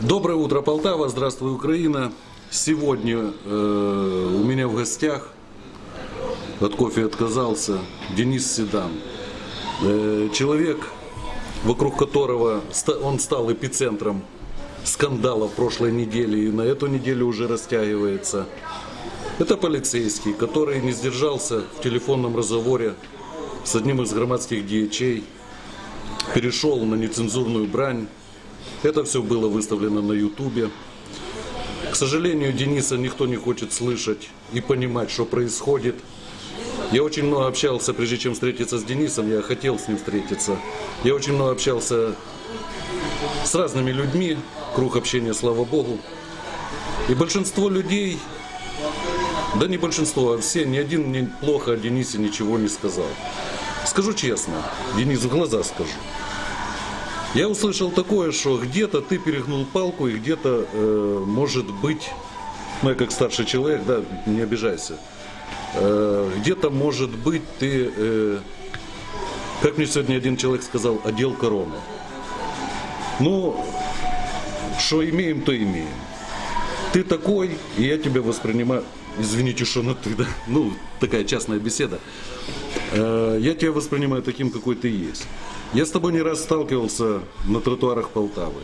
Доброе утро, Полтава, здравствуй, Украина. Сегодня у меня в гостях, от кофе отказался, Денис Седан. Человек, вокруг которого он стал эпицентром скандала в прошлой неделе и на эту неделю уже растягивается. Это полицейский, который не сдержался в телефонном разговоре с одним из громадских деячей, перешел на нецензурную брань. Это все было выставлено на Ютубе. К сожалению, Дениса никто не хочет слышать и понимать, что происходит. Я очень много общался, прежде чем встретиться с Денисом, я хотел с ним встретиться. Я очень много общался с разными людьми, круг общения, слава Богу. И большинство людей, да не большинство, а все, ни один мне плохо о Денисе ничего не сказал. Скажу честно, Денис, в глаза скажу. Я услышал такое, что где-то ты перегнул палку и где-то, может быть, ну я как старший человек, да, не обижайся, где-то, может быть, ты, как мне сегодня один человек сказал, одел корону. Ну, что имеем, то имеем. Ты такой, и я тебя воспринимаю, извините, что на ты, да, ну, такая частная беседа. Я тебя воспринимаю таким, какой ты есть. Я с тобой не раз сталкивался на тротуарах Полтавы.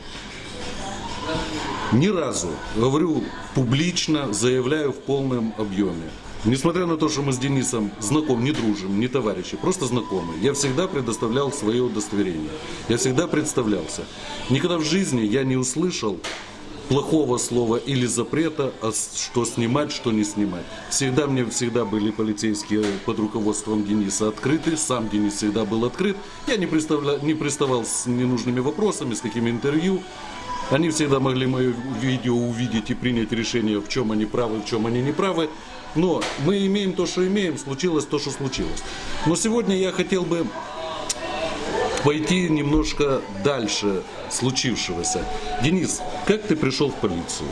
Ни разу, говорю публично, заявляю в полном объеме. Несмотря на то, что мы с Денисом знакомы, не дружим, не товарищи, просто знакомы, я всегда предоставлял свое удостоверение. Я всегда представлялся. Никогда в жизни я не услышал плохого слова или запрета, что снимать, что не снимать. Мне всегда были полицейские под руководством Дениса открыты, сам Денис всегда был открыт. Я не приставал с ненужными вопросами, с какими интервью. Они всегда могли мое видео увидеть и принять решение, в чем они правы, в чем они не правы. Но мы имеем то, что имеем, случилось то, что случилось. Но сегодня я хотел бы пойти немножко дальше случившегося. Денис, как ты пришел в полицию?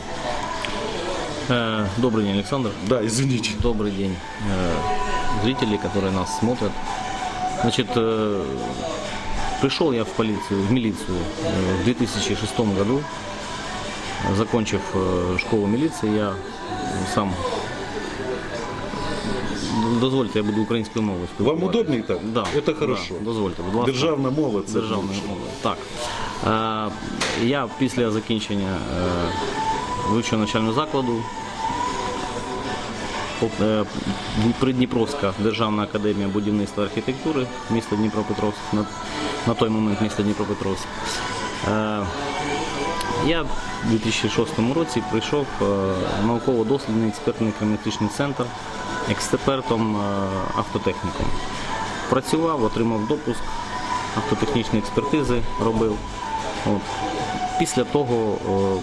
Добрый день, Александр. Да, извините. Добрый день, зрители, которые нас смотрят. Значит, пришел я в милицию в 2006 году. Закончив школу милиции, я сам... Дозвольте, я буду українською мовою спілкуватися. Вам удобнее так? Да. Это хорошо. Да, дозвольте, будь ласка. Державна мова, це Державна мова. Так. Я після закінчення вищого навчального закладу Придніпровська державна академія будівництва і архітектури міста Дніпропетровськ, на той момент міста Дніпропетровськ. Я у 2006 році прийшов в науково-дослідний експертний криміналістичний центр експертом автотехніком. Працював, отримав допуск, автотехнічні експертизи робив. От. Після того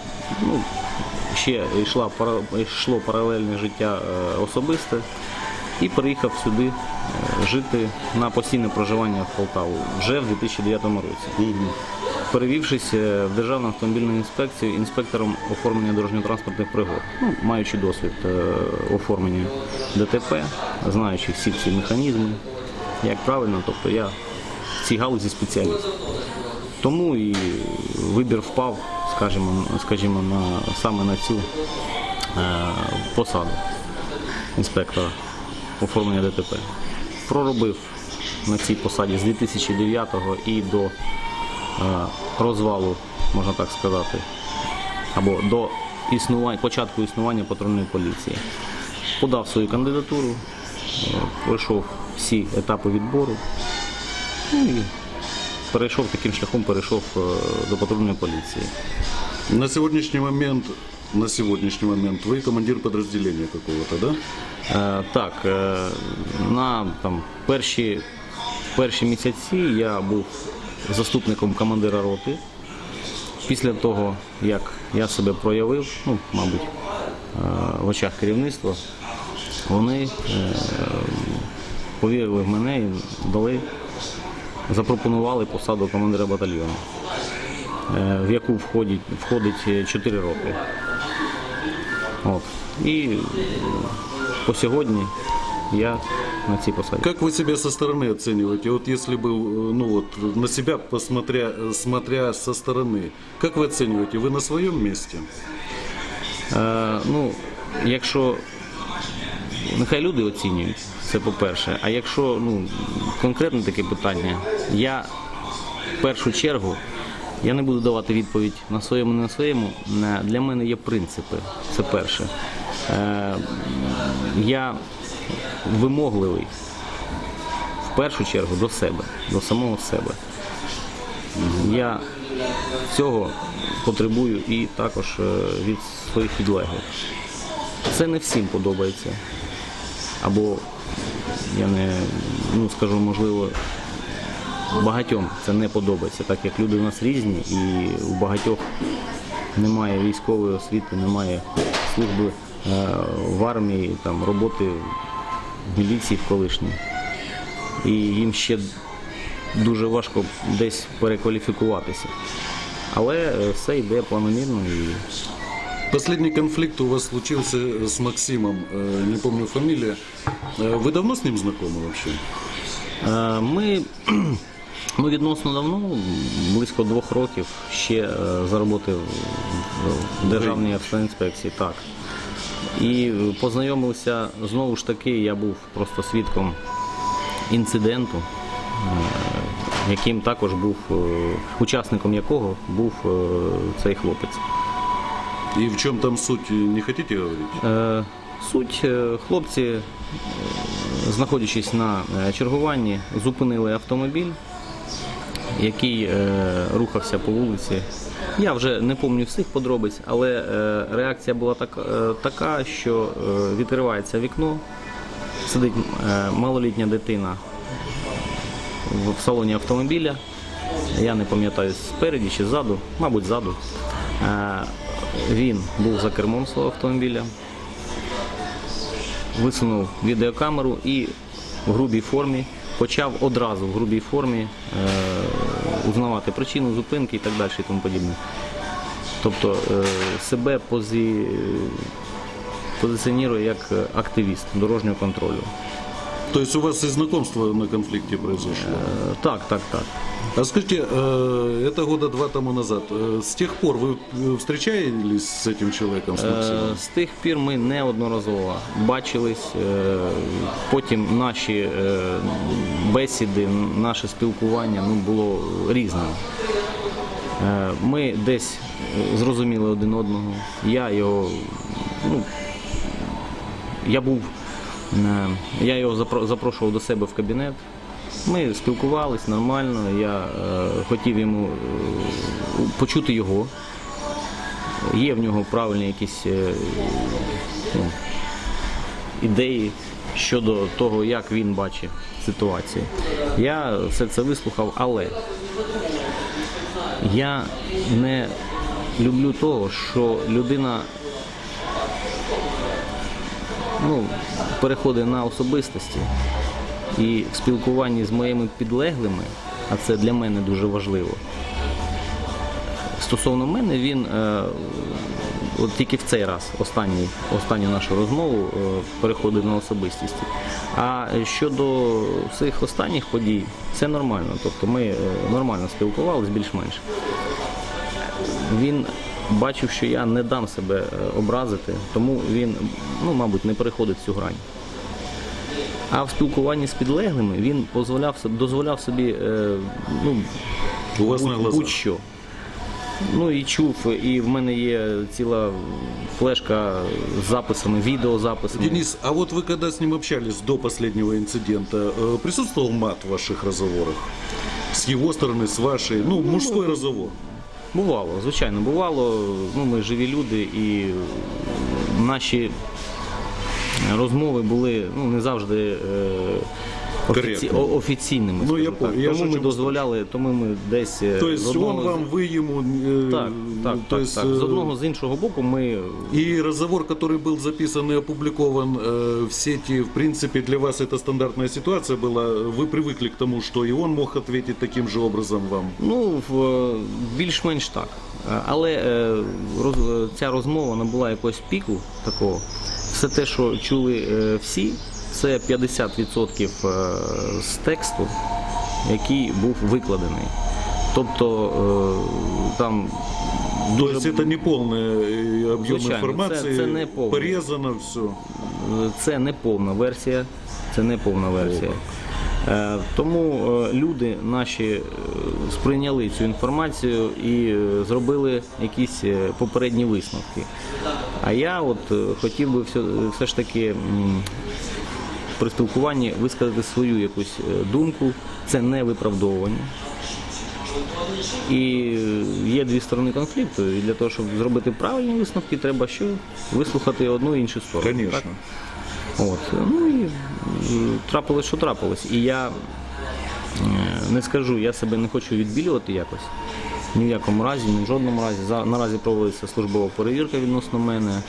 ще йшло паралельне життя особисте і переїхав сюди жити на постійне проживання в Полтаву вже в 2009 році. Перевівшись в Державну автомобільну інспекцію інспектором оформлення дорожньо-транспортних пригод, маючи досвід оформлення ДТП, знаючи всі ці механізми, як правильно, тобто я в цій галузі спеціаліст. Тому і вибір впав, скажімо, саме на цю посаду інспектора оформлення ДТП. Проробив на цій посаді з 2009 і до розвалу, можна так сказати, або до початку існування патрульної поліції. Подав свою кандидатуру, пройшов всі етапи відбору і таким шляхом перейшов до патрульної поліції. На сьогоднішній момент ви командир підрозділення какого-то, да? Так, на перші місяці я був заступником командира роти. Після того, як я себе проявив, мабуть, в очах керівництва, вони повірили в мене і запропонували посаду командира батальйону, в яку входить 4 роки. От. І по сьогодні я на цій посаді. Как вы себя со стороны оцениваете? Вот если бы, ну вот, на себя смотря со стороны, как вы оцениваете? Вы на своем месте? Ну, якщо нехай люди оцінюють, це по-перше. А якщо конкретне таке питання, я в першу чергу я не буду давати відповідь на своєму, не на своєму. Для мене є принципи, це перше. Я вимогливий в першу чергу до себе, до самого себе. Я цього потребую і також від своїх підлеглих. Це не всім подобається. Або, я не скажу, можливо, багатьом це не подобається, так як люди у нас різні і у багатьох немає військової освіти, немає служби в армії, там, роботи в міліції в колишній. І їм ще дуже важко десь перекваліфікуватися. Але все йде планомірно. Последний конфликт у вас случился с Максимом, не помню фамилия. Вы давно с ним знакомы вообще? Ми відносно давно, близько 2 років, ще за роботи в Державній автоінспекції, так. І познайомився, знову ж таки, я був просто свідком інциденту, яким також був, учасником якого був цей хлопець. И в чем там суть, не хотите говорить? Суть, хлопці, знаходячись на чергуванні, зупинили автомобіль, який рухався по вулиці. Я вже не пам'ятаю всіх подробиць, але реакція була така, що відкривається вікно, сидить малолітня дитина в салоні автомобіля, я не пам'ятаю, спереді чи ззаду, мабуть, ззаду. Він був за кермом свого автомобіля, висунув відеокамеру і в грубій формі почав одразу в грубій формі узнавати причину зупинки і так далі і тому подібне. Тобто себе позиціонує як активіст дорожнього контролю. То есть у вас и знакомство на конфликте произошло? Так. А скажите, это года 2 тому назад. С тех пор вы встречались с этим человеком, с Максимом? З тих пір ми неодноразово бачились, потім наші бесіди, наше спілкування було різним. Ми десь зрозуміли один одного. Я його запрошував до себе в кабінет. Ми спілкувались нормально, я хотів йому почути його. Є в нього правильні якісь ідеї щодо того, як він бачить ситуацію. Я все це вислухав, але я не люблю того, що людина переходить на особистості. І в спілкуванні з моїми підлеглими, а це для мене дуже важливо, стосовно мене він, от тільки в цей раз, останню нашу розмову, переходить на особистість. А щодо всіх останніх подій, це нормально. Тобто ми нормально спілкувалися, більш-менш. Він бачив, що я не дам себе образити, тому він, мабуть, не переходить цю грань. А в спілкуванні з підлеглими він дозволяв собі будь-що. І чув, і в мене є ціла флешка з записами, відеозаписами. Денис, а вот вы когда с ним общались до последнего инцидента, присутствовал мат в ваших разговорах? С его стороны, с вашей, мужской разговор? Бувало, звичайно, бувало. Ми живі люди і наші розмови були не завжди офіційними. Тому ми дозволяли, тому ми десь... Тобто він вам, ви йому... Так. З одного, з іншого боку ми... И разговор, который был записан и опубликован в сети, в принципе, для вас это стандартная ситуация была? Вы привыкли к тому, что и он мог ответить таким же образом вам? Більш-менш так. Але ця розмова не була якогось піку такого. Все те, що чули всі це 50% з тексту, який був викладений. Тобто там То есть это не полный объем Звичайно, информации, це не повний. порезано все. Це не повна версія. Це не повна версія. Тому люди наші сприйняли цю інформацію і зробили якісь попередні висновки. А я хотів би все ж таки при спілкуванні висказати свою якусь думку. Це не виправдовування. І є дві сторони конфлікту, і для того, щоб зробити правильні висновки, треба що? Вислухати одну і іншу сторону. Конечно. Ну і трапилось, що трапилось. І я не скажу, я себе не хочу відбілювати якось. Ні в якому разі, ні в жодному разі. Наразі проводиться службова перевірка відносно мене.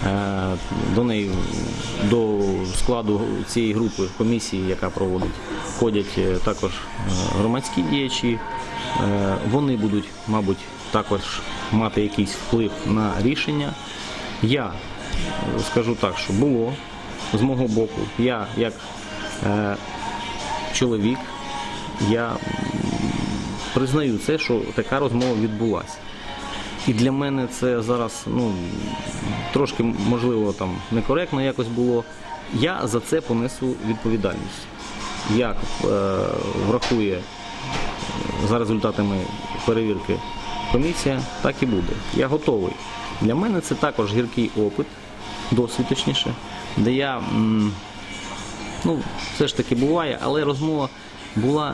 До складу цієї групи, комісії, яка проводить, входять також громадські діячі. Вони будуть, мабуть, також мати якийсь вплив на рішення. Я скажу так, що було з мого боку. Я, як чоловік, я признаю це, що така розмова відбулася. І для мене це зараз, трошки, можливо, там некоректно якось було. Я за це понесу відповідальність. Як врахує за результатами перевірки комісія, так і буде. Я готовий. Для мене це також гіркий опит, досвід точніше, де я, все ж таки буває, але розмова була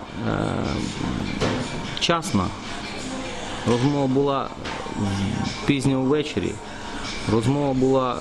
часна, розмова була пізньо ввечері, розмова була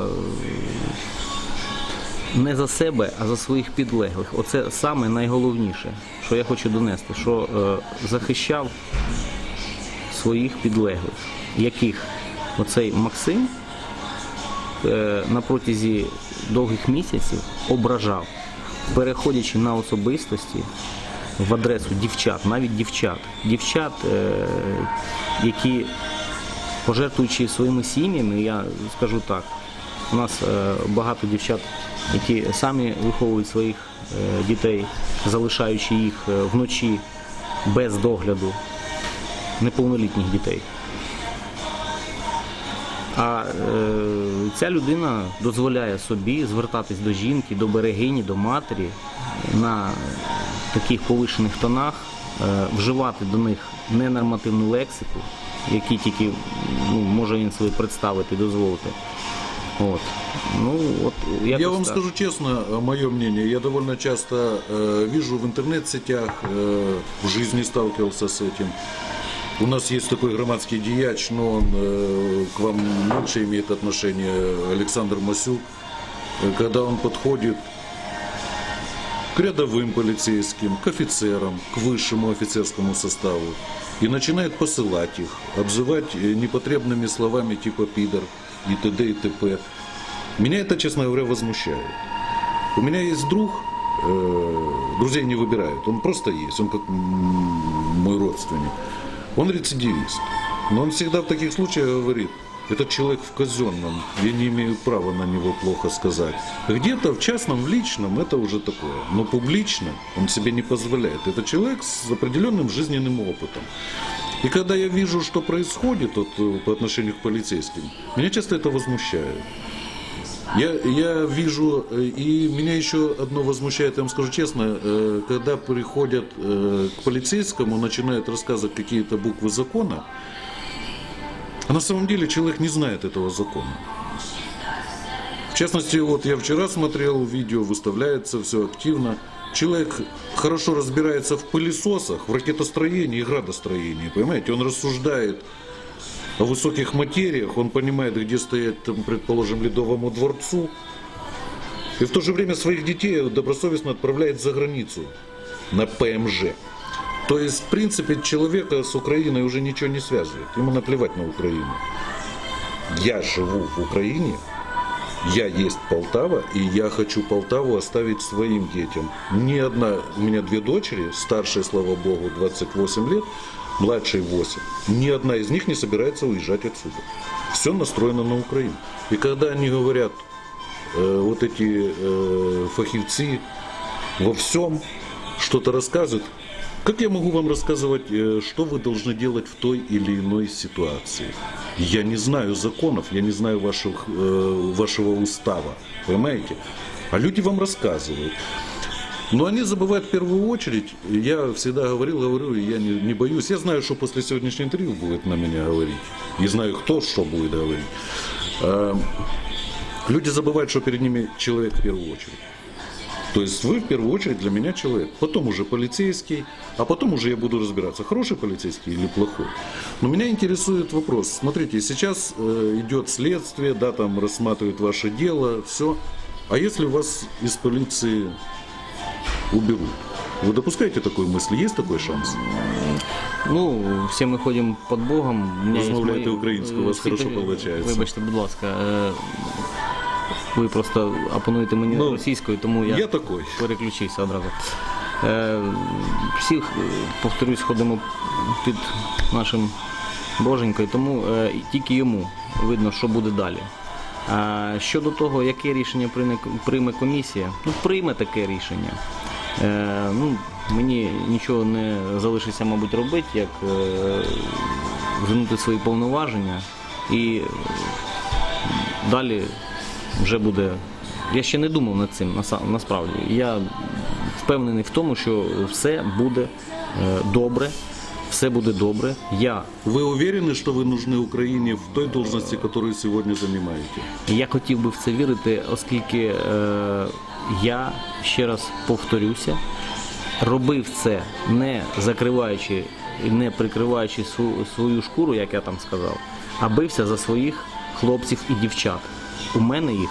не за себе, а за своїх підлеглих. Оце саме найголовніше, що я хочу донести, що захищав своїх підлеглих, яких оцей Максим на протязі довгих місяців ображав, переходячи на особистості в адресу дівчат, навіть дівчат, які, пожертвуючи своїми сім'ями, я скажу так, у нас багато дівчат, які самі виховують своїх дітей, залишаючи їх вночі без догляду, неповнолітніх дітей. А ця людина дозволяє собі звертатись до жінки, до берегині, до матері на таких повишених тонах, вживати до них ненормативну лексику, які тільки може він собі представити, дозволити. Я вам скажу честно, мое мнение, я довольно часто вижу в интернет-сетях, в жизни сталкивался с этим. У нас есть такой громадский дияч, но он к вам меньше имеет отношение, Александр Масюк, когда он подходит к рядовым полицейским, к офицерам, к высшему офицерскому составу и начинает посылать их, обзывать непотребными словами типа «пидор» и т.д. и т.п. Меня это, честно говоря, возмущает. У меня есть друг, друзей не выбирают, он просто есть, он как мой родственник. Он рецидивист, но он всегда в таких случаях говорит: этот человек в казенном, я не имею права на него плохо сказать. Где-то в частном, в личном это уже такое, но публично он себе не позволяет. Это человек с определенным жизненным опытом. И когда я вижу, что происходит по отношению к полицейским, меня часто это возмущает. Я вижу, и меня еще одно возмущает, я вам скажу честно, когда приходят к полицейскому, начинают рассказывать какие-то буквы закона, а на самом деле человек не знает этого закона. В частности, я вчера смотрел видео, выставляется все активно. Человек хорошо разбирается в пылесосах, в ракетостроении и градостроении, понимаете, он рассуждает о высоких материях, он понимает, где стоять, там, предположим, Ледовому дворцу, и в то же время своих детей добросовестно отправляет за границу на ПМЖ. То есть, в принципе, человека с Украиной уже ничего не связывает, ему наплевать на Украину. Я живу в Украине, я есть Полтава, и я хочу Полтаву оставить своим детям. Ни одна, у меня 2 дочери, старшей, слава богу, 28 лет, младшей 8. Ни одна из них не собирается уезжать отсюда. Все настроено на Украину. И когда они говорят, вот эти фахивцы во всем что-то рассказывают. Как я могу вам рассказывать, что вы должны делать в той или иной ситуации? Я не знаю законов, я не знаю вашего устава, понимаете? А люди вам рассказывают. Но они забывают в первую очередь, я всегда говорю, и я не боюсь. Я знаю, что после сегодняшнего интервью будет на меня говорить. И знаю, кто что будет говорить. Люди забывают, что перед ними человек в первую очередь. То есть вы в первую очередь для меня человек, потом уже полицейский, а потом уже я буду разбираться, хороший полицейский или плохой. Но меня интересует вопрос. Смотрите, сейчас идет следствие, да, там рассматривают ваше дело, все. А если вас из полиции уберут? Вы допускаете такую мысль? Есть такой шанс? Ну, всі ми ходимо під Богом. Розмовляєте українською, у вас хорошо виходить. Вибачте, будь ласка, ви просто опонуєте мені російською, тому я такой. Переключився одразу. Всі, повторюсь, ходимо під нашим Боженькою, тому тільки йому видно, що буде далі. Щодо того, яке рішення прийме комісія, ну, прийме таке рішення. Мені нічого не залишиться, мабуть, робити, як звернути свої повноваження і далі вже буде. Я ще не думав над цим, насправді. Я впевнений в тому, що все буде добре. Все буде добре. Ви уверені, що ви нужны Україні в той должності, яку сьогодні займаєте? Я хотів би в це вірити, оскільки я, ще раз повторюся, робив це не закриваючи і не прикриваючи свою шкуру, як я там сказав, а бився за своїх хлопців і дівчат. У мене їх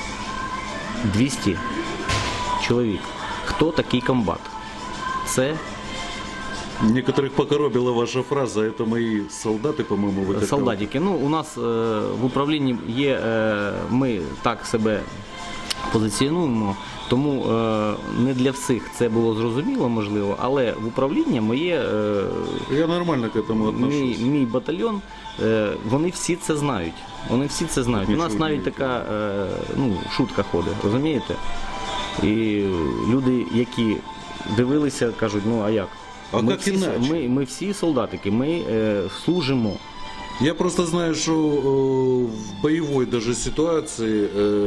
200 чоловік. Хто такий комбат? Це... Некоторых покоробила ваша фраза, это мои солдаты, по-моему, вы так... Солдатики. Ну, у нас в управлінні є, ми так себе позиціонуємо, тому не для всіх це було зрозуміло, можливо, але в управлінні моє... Я нормально к этому отношусь. Мій батальйон, вони всі це знають. Вони всі це знають. У нас навіть така шутка ходить, розумієте? І люди, які дивилися, кажуть, ну а як? А как иначе? Ми всі солдатики, ми служимо. Я просто знаю, что в боевой даже ситуации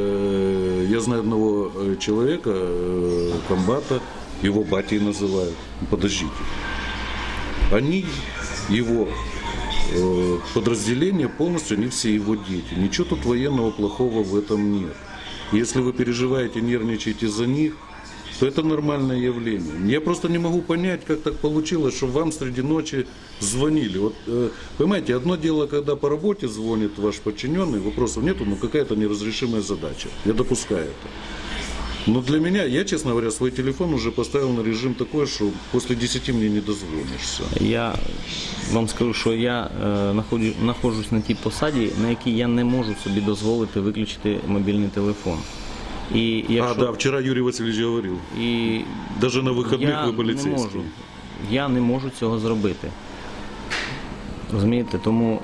я знаю одного человека, комбата, его батей называют. Подождите. Они, его подразделение полностью, они все его дети. Ничего тут военного плохого в этом нет. Если вы переживаете, нервничаете за них, то это нормальное явление. Я просто не могу понять, как так получилось, что вам среди ночи звонили. Вот, понимаете, одно дело, когда по работе звонит ваш подчиненный, вопросов нету, но какая-то неразрешимая задача. Я допускаю это. Но для меня, я, честно говоря, свой телефон уже поставил на режим такой, что после 10 мне не дозвонишься. Я вам скажу, що я знаходжусь на тій посаді, на якій я не можу собі дозволити виключити мобільний телефон. І якщо... да, вчора Юрій Васильович говорив. І даже на вихідних ви поліцейський. Я не можу цього зробити. Розумієте? Тому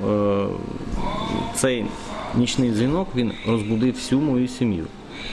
цей нічний дзвінок, він розбудив всю мою сім'ю.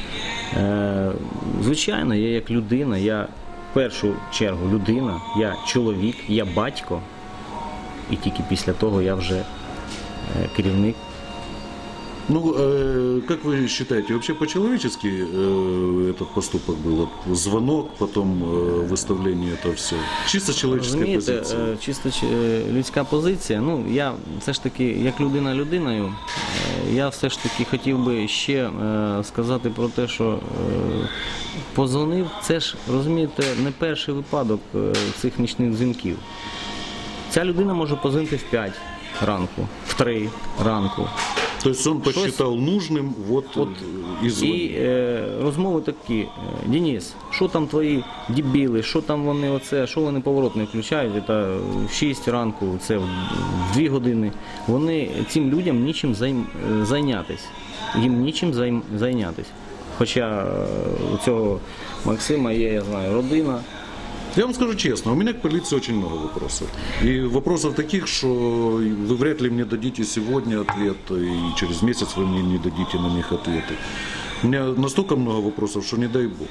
Звичайно, я як людина, я в першу чергу людина, я чоловік, я батько. І тільки після того я вже керівник. Ну, как вы считаете, вообще по-человечески этот поступок был? Звонок, потом выставление этого все. Чисто человеческая позиція. Чисто людська позиція. Ну, я все ж таки, як людина людиною, я все ж таки хотів би ще сказати про те, що позвонив, це ж, розумієте, не перший випадок цих нічних дзвінків. Ця людина може позвонити в 5 ранку, в 3 ранку. То есть он посчитал нужным и звонил. І розмови такі: Денис, що там твої дебіли, що там вони оце, що вони поворот не включають, це в 6 ранку, це в 2 години. Вони цим людям нічим зайнятись. Їм нічим зайнятись. Хоча у цього Максима є, я знаю, родина. Я вам скажу честно, у меня к полиции очень много вопросов. И вопросов таких, что вы вряд ли мне дадите сегодня ответ, и через месяц вы мне не дадите на них ответы. У меня настолько много вопросов, что не дай бог.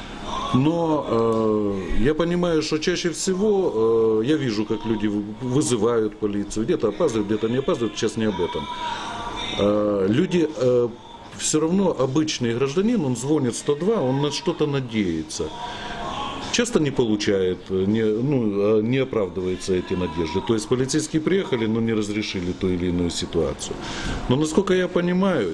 Но я понимаю, что чаще всего я вижу, как люди вызывают полицию, где-то опаздывают, где-то не опаздывают, сейчас не об этом. Люди, все равно обычный гражданин, он звонит 102, он на что-то надеется. Часто не получает, не оправдываются эти надежды. То есть полицейские приехали, но не разрешили ту или иную ситуацию. Но насколько я понимаю,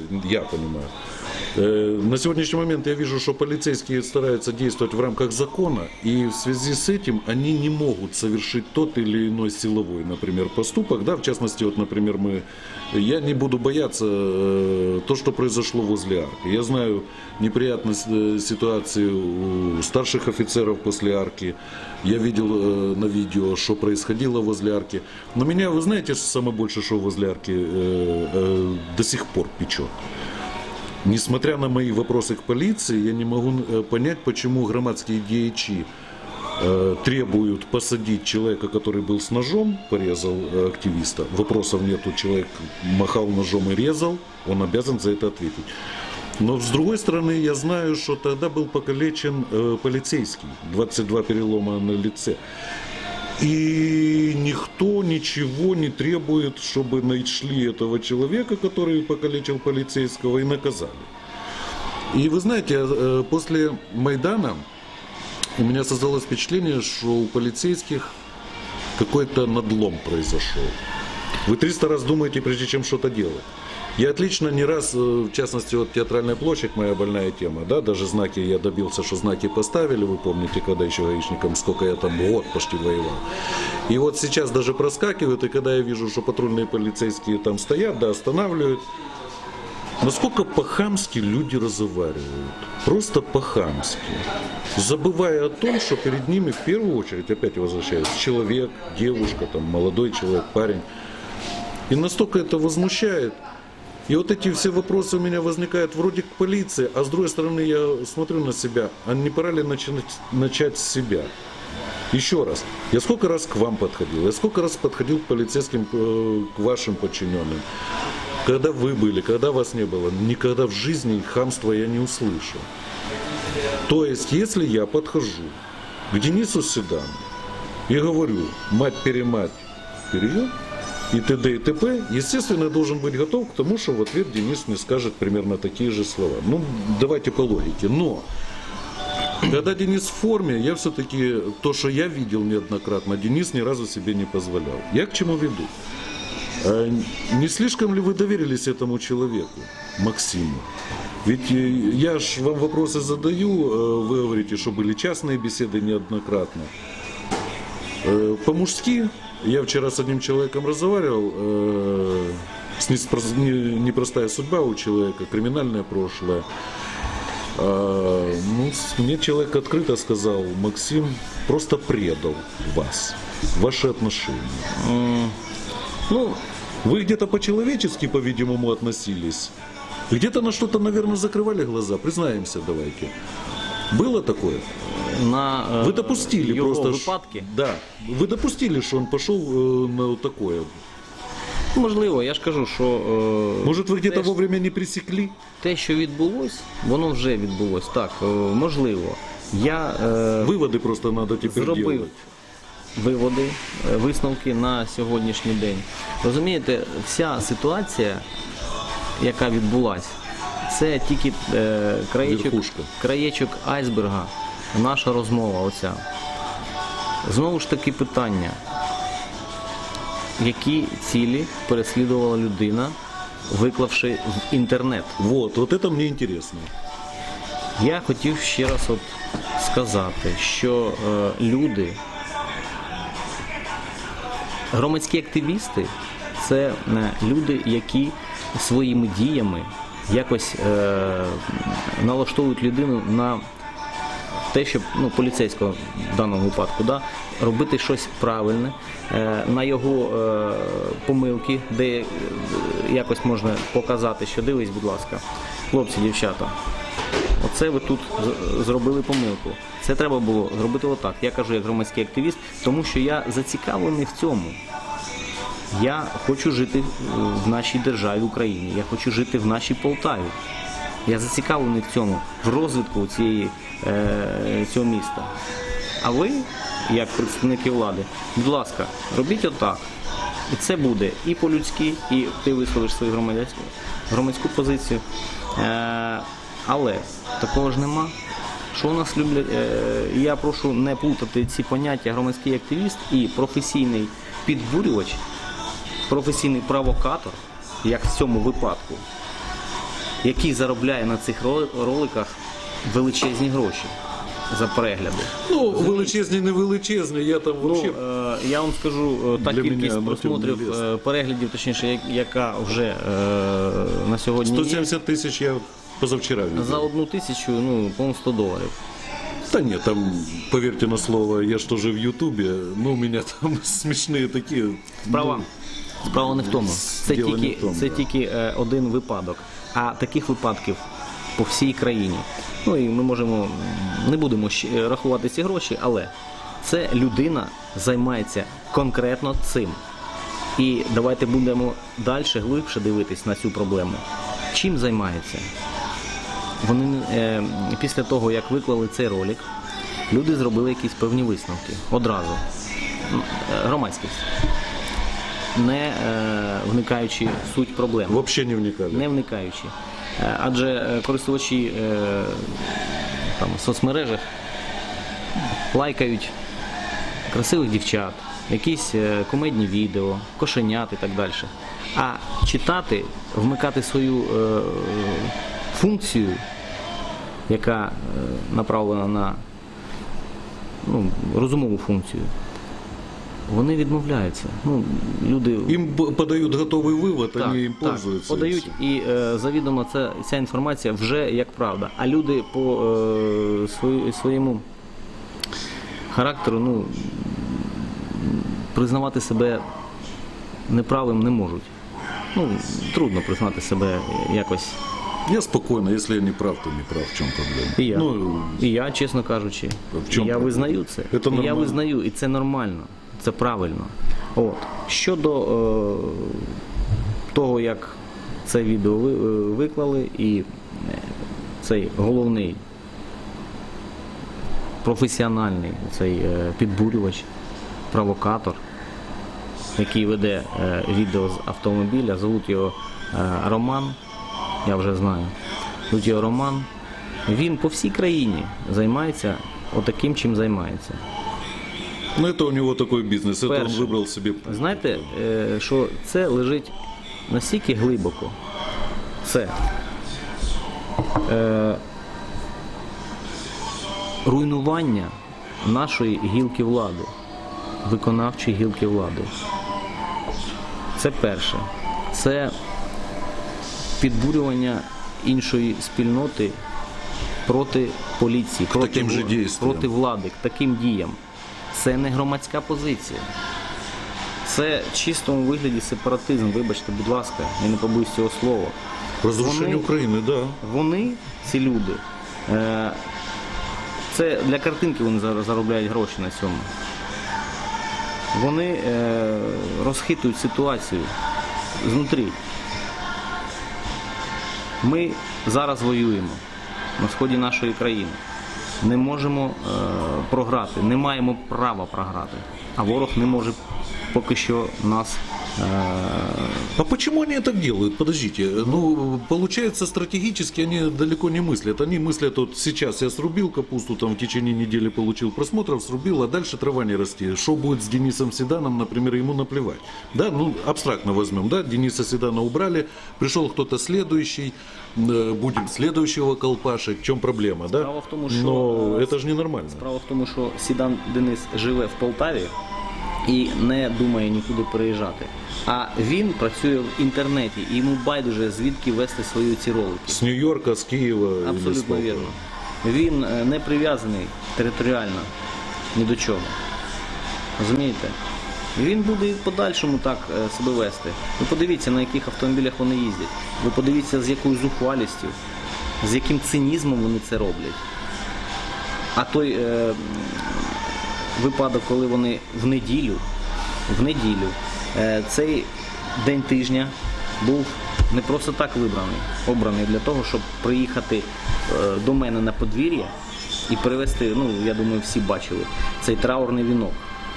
на сегодняшний момент я вижу, что полицейские стараются действовать в рамках закона, и в связи с этим они не могут совершить тот или иной силовой, например, поступок. Да, в частности, вот, например, я не буду бояться то, что произошло возле арки. Я знаю неприятную ситуацию у старших офицеров после арки. Я видел на видео, что происходило возле арки. Но меня, вы знаете, самое большее, что возле арки до сих пор печет. Несмотря на мои вопросы к полиции, я не могу понять, почему громадские деячи требуют посадить человека, который был с ножом, порезал активиста. Вопросов нету, человек махал ножом и резал, он обязан за это ответить. Но с другой стороны, я знаю, что тогда был покалечен полицейский, 22 перелома на лице. И никто ничего не требует, чтобы нашли этого человека, который покалечил полицейского, и наказали. И вы знаете, после Майдана у меня создалось впечатление, что у полицейских какой-то надлом произошел. Вы 300 раз думаете, прежде чем что-то делать. Я отлично не раз, в частности, вот Театральная площадь, моя больная тема, да, даже знаки, я добился, что знаки поставили, вы помните, когда еще гаишником, сколько я там год почти воевал. И вот сейчас даже проскакивают, и когда я вижу, что патрульные полицейские там стоят, да, останавливают, насколько по-хамски люди разговаривают, просто по-хамски, забывая о том, что перед ними в первую очередь, опять возвращаюсь, человек, девушка, там, молодой человек, парень, и настолько это возмущает. И вот эти все вопросы у меня возникают вроде к полиции, а с другой стороны я смотрю на себя, а не пора ли начать с себя? Еще раз, я сколько раз к вам подходил, я сколько раз подходил к полицейским, к вашим подчиненным. Когда вы были, когда вас не было, никогда в жизни хамства я не услышал. То есть, если я подхожу к Денису Седану и говорю, мать-перемать, перейдет, и т.д. и т.п., естественно, я должен быть готов к тому, что в ответ Денис мне скажет примерно такие же слова. Ну, давайте по логике. Но, когда Денис в форме, я все-таки, то, что я видел неоднократно, Денис ни разу себе не позволял. Я к чему веду? Не слишком ли вы доверились этому человеку, Максиму? Ведь я ж вам вопросы задаю, вы говорите, что были частные беседы неоднократно. По-мужски, я вчера с одним человеком разговаривал, непростая судьба у человека, криминальное прошлое. Мне человек открыто сказал, Максим просто предал вас, ваши отношения. Вы где-то по-человечески, по-видимому, относились. Где-то на что-то, наверное, закрывали глаза, признаемся, давайте. Было такое? Вы допустили його просто, випадки? Да, ви допустили, що він пішов на таке? Можливо, я ж кажу, що... Може, ви где-то вовремя не пресекли? Те, що відбулось, воно вже відбулось. Так, можливо. Виводи просто треба тепер робити. Зробив виводи, висновки на сьогоднішній день. Розумієте, вся ситуація, яка відбулась, це тільки краєчок айсберга, наша розмова оця. Знову ж таки питання, які цілі переслідувала людина, виклавши в інтернет? Вот це мені інтересно. Я хотів ще раз сказати, що люди, громадські активісти, це люди, які своїми діями якось налаштовують людину на те, щоб, поліцейського в даному випадку, робити щось правильне, на його помилки, де якось можна показати, що дивись, будь ласка, хлопці, дівчата, оце ви тут зробили помилку. Це треба було зробити отак. Я кажу як громадський активіст, тому що я зацікавлений в цьому. Я хочу жити в нашій державі Україні, я хочу жити в нашій Полтаві. Я зацікавлений в цьому, в розвитку цього міста. А ви, як представники влади, будь ласка, робіть отак. І це буде і по-людськи, і ти висловиш свою громадську позицію. Але такого ж нема. Що у нас люблять? Я прошу не плутати ці поняття громадський активіст і професійний підбурювач, професійний провокатор, як в цьому випадку, який заробляє на цих роликах величезні гроші за перегляди. Ну, величезні, не величезні, я там вообще... Я вам скажу, та Для кількість мене просмотрів, мотив переглядів, точніше, яка вже на сьогодні є. 170 тисяч я позавчера видел. За 1 тисячу, ну, по-моєму, $100. Да нет, там, поверьте на слово, я ж тоже в Ютубе, но у меня там смешные такие... Справа не в тому. Діло не в тому, Це да. тільки один випадок. А таких випадків по всій країні. Ну і ми можемо, не будемо рахувати ці гроші, але це людина займається конкретно цим. І давайте будемо далі, глибше дивитись на цю проблему. Чим займається? Вони після того, як виклали цей ролик, люди зробили якісь певні висновки. Одразу. Громадськість. Не вникаючи в суть проблеми. Вообще не вникали. Не вникаючи. Адже користувачі там, в соцмережах лайкають красивих дівчат, якісь комедні відео, кошенят і так далі. А читати, вмикати свою функцію, яка направлена на розумову функцію, вони відмовляються. Ну, люди... Им подают готовый вывод, Так, они им так, пользуются. подають і завідомо ця інформація вже як правда. А люди по своєму характеру признавати себе неправим не можуть. Ну, трудно признати себе якось. Я спокойно, если я не прав, то не прав, в чем проблема. І я, Ну, і я чесно кажучи, В чому я проблема? визнаю це. Це І я нормально. визнаю, і це нормально, це правильно. От. Щодо того, як це відео виклали, і цей головний професіональний цей підбурювач, провокатор, який веде відео з автомобіля, звуть його Роман, я вже знаю, звуть його Роман, він по всій країні займається отаким, чим займається. ну, это у него такой бизнес, это он Перше. выбрал себе путь. Знаєте, що це лежить настільки глибоко, це руйнування нашої гілки влади, виконавчої гілки влади. Це перше. Це підбурювання іншої спільноти проти поліції, таким же дійствам. проти влади, к таким діям. Це не громадська позиція. Це в чистому вигляді сепаратизм, вибачте, будь ласка, я не побоюсь цього слова. Разрушение Украины, да. Вони, ці люди, це для картинки вони заробляють гроші на цьому. Вони розхитують ситуацію знутрі. Ми зараз воюємо на сході нашої країни. Не можемо програти, не маємо права програти. А ворог не може поки що нас... А почему они это делают? Подождите. Ну, получается, стратегически они далеко не мыслят. Они мыслят, вот сейчас я срубил капусту, там в течение недели получил просмотров, срубил, а дальше трава не растет. Что будет с Денисом Седаном, например, ему наплевать. Да, ну, абстрактно возьмем, да, Дениса Седана убрали, пришел кто-то следующий, будем следующего колпашить. В чем проблема, да? Справа в тому, що, Но это же ненормально. Справа в тому, що Сідан Денис живе в Полтаві і не думає нікуди переїжджати. А він працює в інтернеті, і йому байдуже звідки вести свої ці ролики. С Нью-Йорка, с Киева. или с Абсолютно Полтавы. вірно. Він не прив'язаний територіально ні до чого. Розумієте? І він буде і в подальшому так себе вести. Ви подивіться, на яких автомобілях вони їздять. Ви подивіться, з якою зухвалістю, з яким цинізмом вони це роблять. А той випадок, коли вони в неділю, цей день тижня був не просто так обраний для того, щоб приїхати до мене на подвір'я і привезти, ну, я думаю, всі бачили, цей траурний вінок.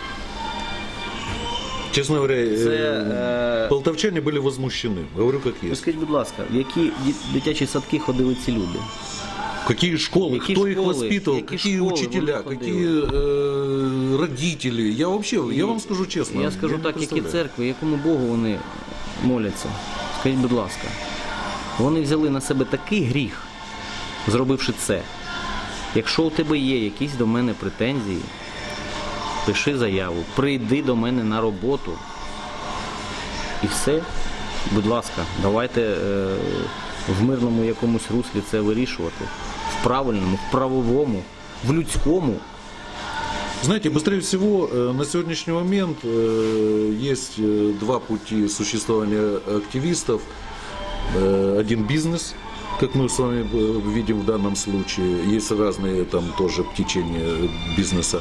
Честно говоря, полтавчане были возмущены. Говорю, как есть. Скажіть, будь ласка, в які дитячі садки ходили ці люди? Какие школы, Какие кто их школы, воспитывал, какие какие школы учителя, вы какие родители. Я вам скажу честно. Я скажу не так, які представляю. церкви, якому Богу вони моляться. Скажіть, будь ласка, вони взяли на себе такий гріх, зробивши це. Якщо у тебе є якісь до мене претензії, пиши заяву, прийди до мене на роботу і все. Будь ласка, давайте в мирному якомусь руслі це вирішувати. В правильному, в правовому, в людському. Знаете, быстрее всего, на сегодняшний момент есть два пути существования активистов. Один бизнес, как мы с вами видим в данном случае, есть разные там тоже течения бизнеса.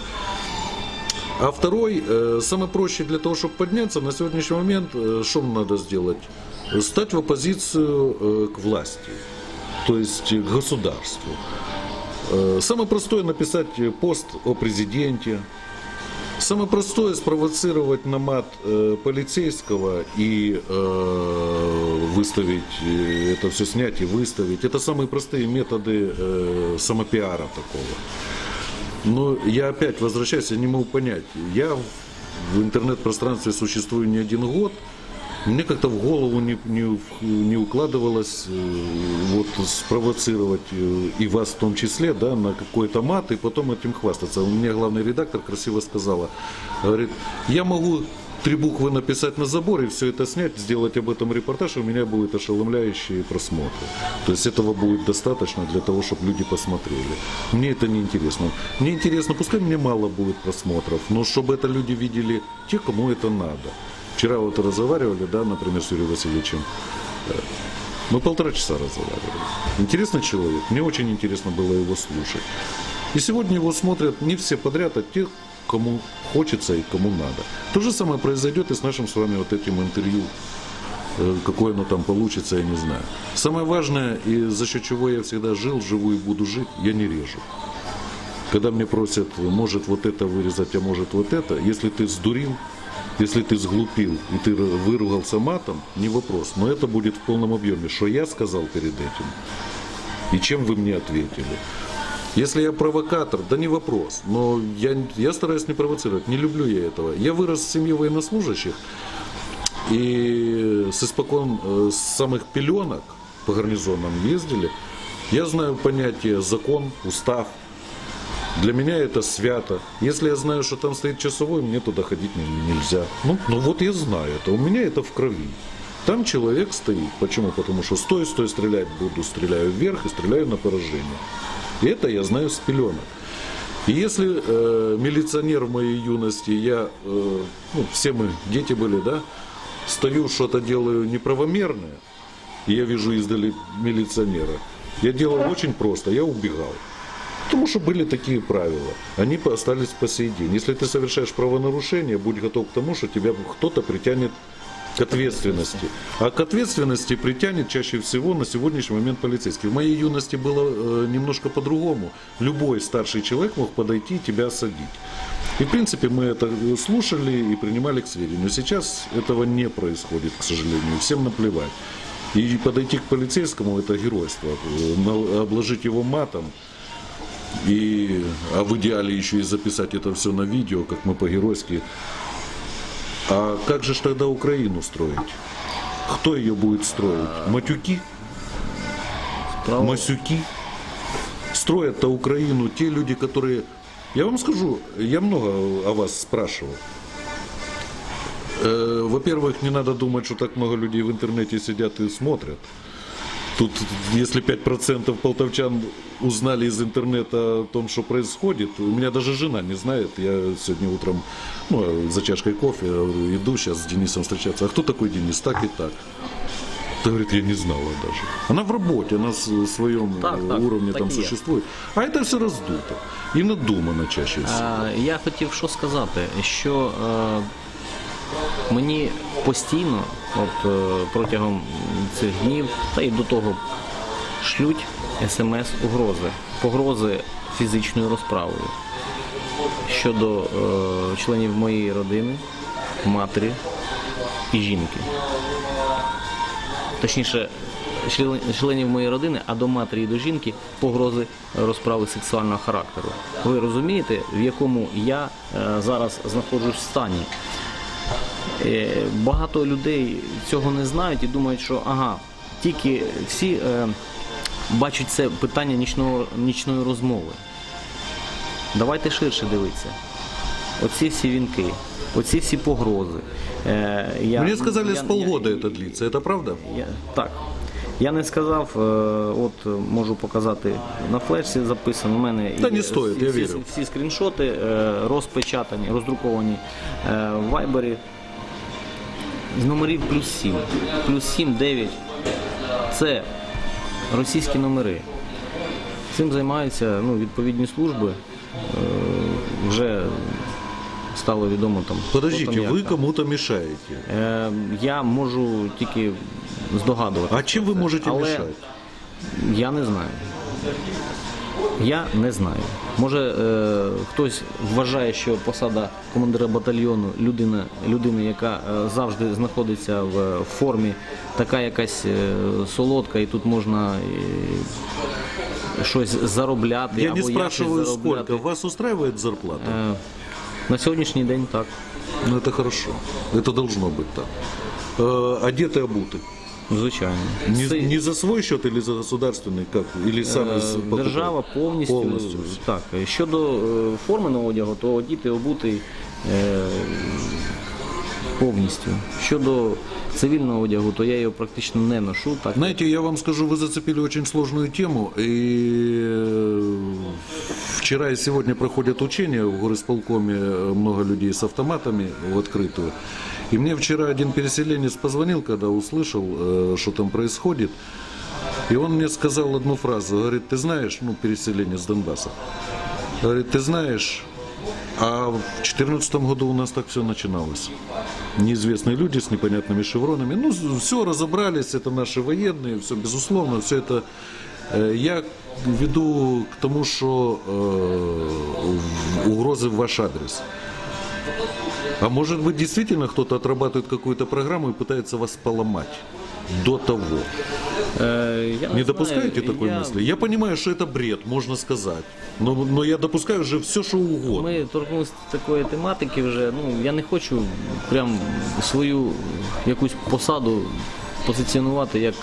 А второй, самый проще для того, чтобы подняться, на сегодняшний момент, что надо сделать? Стать в оппозицию к власти, то есть к государству. Самое простое написать пост о президенте. Самое простое спровоцировать на мат полицейского и выставить, это все снять и выставить. Это самые простые методы самопиара такого. Но я опять возвращаюсь, я не могу понять. Я в интернет-пространстве существую не один год. Мне как-то в голову не укладывалось вот спровоцировать и вас в том числе, да, на какой-то мат и потом этим хвастаться. У меня главный редактор красиво сказала, говорит, я могу 3 буквы написать на заборе, все это снять, сделать об этом репортаж, и у меня будут ошеломляющие просмотры. То есть этого будет достаточно для того, чтобы люди посмотрели. Мне это не интересно. Мне интересно, пускай мне мало будет просмотров, но чтобы это люди видели те, кому это надо. Вчера вот разговаривали, да, например, с Юрием Васильевичем. Мы 1,5 часа разговаривали. Интересный человек, мне очень интересно было его слушать. И сегодня его смотрят не все подряд, а те, кому хочется и кому надо. То же самое произойдет и с нашим с вами вот этим интервью. Какое оно там получится, я не знаю. Самое важное, и за счет чего я всегда жил, живу и буду жить, я не режу. Когда мне просят, может вот это вырезать, а может вот это, если ты сдурил, если ты сглупил и ты выругался матом, не вопрос. Но это будет в полном объеме. Что я сказал перед этим и чем вы мне ответили. Если я провокатор, да не вопрос. Но я стараюсь не провоцировать. Не люблю я этого. Я вырос в семье военнослужащих. И с самых пеленок по гарнизонам ездили. Я знаю понятие закон, устав. Для меня это свято. Если я знаю, что там стоит часовой, мне туда ходить нельзя. Ну вот я знаю это. У меня это в крови. Там человек стоит. Почему? Потому что стой, стрелять буду. Стреляю вверх и стреляю на поражение. И это я знаю с пеленок. И если милиционер в моей юности, все мы дети были, да, стою, что-то делаю неправомерное, и я вижу издали милиционера, я делал очень просто, я убегал. Потому что были такие правила. Они остались по сей день. Если ты совершаешь правонарушение, будь готов к тому, что тебя кто-то притянет к ответственности. А к ответственности притянет чаще всего на сегодняшний момент полицейский. В моей юности было немножко по-другому. Любой старший человек мог подойти и тебя осадить. И в принципе мы это слушали и принимали к сведению. Сейчас этого не происходит, к сожалению. Всем наплевать. И подойти к полицейскому — это геройство. Обложить его матом. А в идеале еще и записать это все на видео, как мы по-геройски. А как же тогда Украину строить? Кто ее будет строить? Матюки? Масюки? Строят-то Украину те люди, которые... Я вам скажу, я много о вас спрашивал. Во-первых, не надо думать, что так много людей в интернете сидят и смотрят. Тут, если 5% полтавчан узнали из интернета о том, что происходит, у меня даже жена не знает. Я сегодня утром за чашкой кофе иду сейчас с Денисом встречаться. А кто такой Денис? Так и так. Та говорит, я не знала даже. Она в работе, она в своем уровне там существует. А это все раздуто. І надумано чаще всього. Я хотів що сказати, що мені постійно, протягом цих днів, та й до того шлють смс-угрози, погрози фізичною розправою щодо членів моєї родини, матері і жінки. Точніше, членів моєї родини, а до матері і до жінки погрози розправи сексуального характеру. Ви розумієте, в якому я зараз знаходжусь в стані? Багато людей цього не знають і думають, що тільки всі бачать це питання нічної розмови. Давайте ширше дивитися. Оці всі вінки, оці всі погрози. Мне сказали, с полгода это длится, это правда? Так. Я не сказав, от можу показати на флешці записано, у мене Та не стоїть, я вірю. Всі скріншоти розпечатані, роздруковані в Вайбері з номерів +7, +7, 9. Це російські номери. Цим займаються відповідні служби. Вже стало відомо там. Подождите, вы кому-то мешаете. Я можу тільки здогадувати. А чим ви можете мешати? Я не знаю. Я не знаю. Може хтось вважає, що посада командира батальйону, людина, яка завжди знаходиться в формі, така якась солодка, і тут можна щось заробляти. Я не або спрашиваю, щось заробляти. сколько. Вас устраивает зарплата? На сьогоднішній день так. Ну, это хорошо. Это должно быть так. Одеты, обуты. Звичайно. Не за свой счет или за государственный, как? Или сами покупают? Держава повністю. Так. Щодо форменого одягу, то діти обути повністю. Щодо цивільного одягу, то я його практично не ношу. Так. Знаете, я вам скажу, вы зацепили очень сложную тему. И вчера и сегодня проходят учения в горисполкоме, много людей с автоматами в открытую. И мне вчера один переселенец позвонил, когда услышал, что там происходит. И он мне сказал одну фразу. Говорит, ты знаешь, переселенец с Донбасса. Говорит, ты знаешь, а в 2014 году у нас так все начиналось. Неизвестные люди с непонятными шевронами. Все, разобрались, это наши военные, все, безусловно, все это. Я веду к тому, что угрозы в ваш адрес. А может быть, действительно кто-то отрабатывает какую-то программу и пытается вас поломать до того? Не допускаете такой мысли? Я понимаю, что это бред, можно сказать. Но я допускаю вже все, що угодно. Ми торкнулися такої тематики вже. Я не хочу прям свою якусь посаду позиціонувати як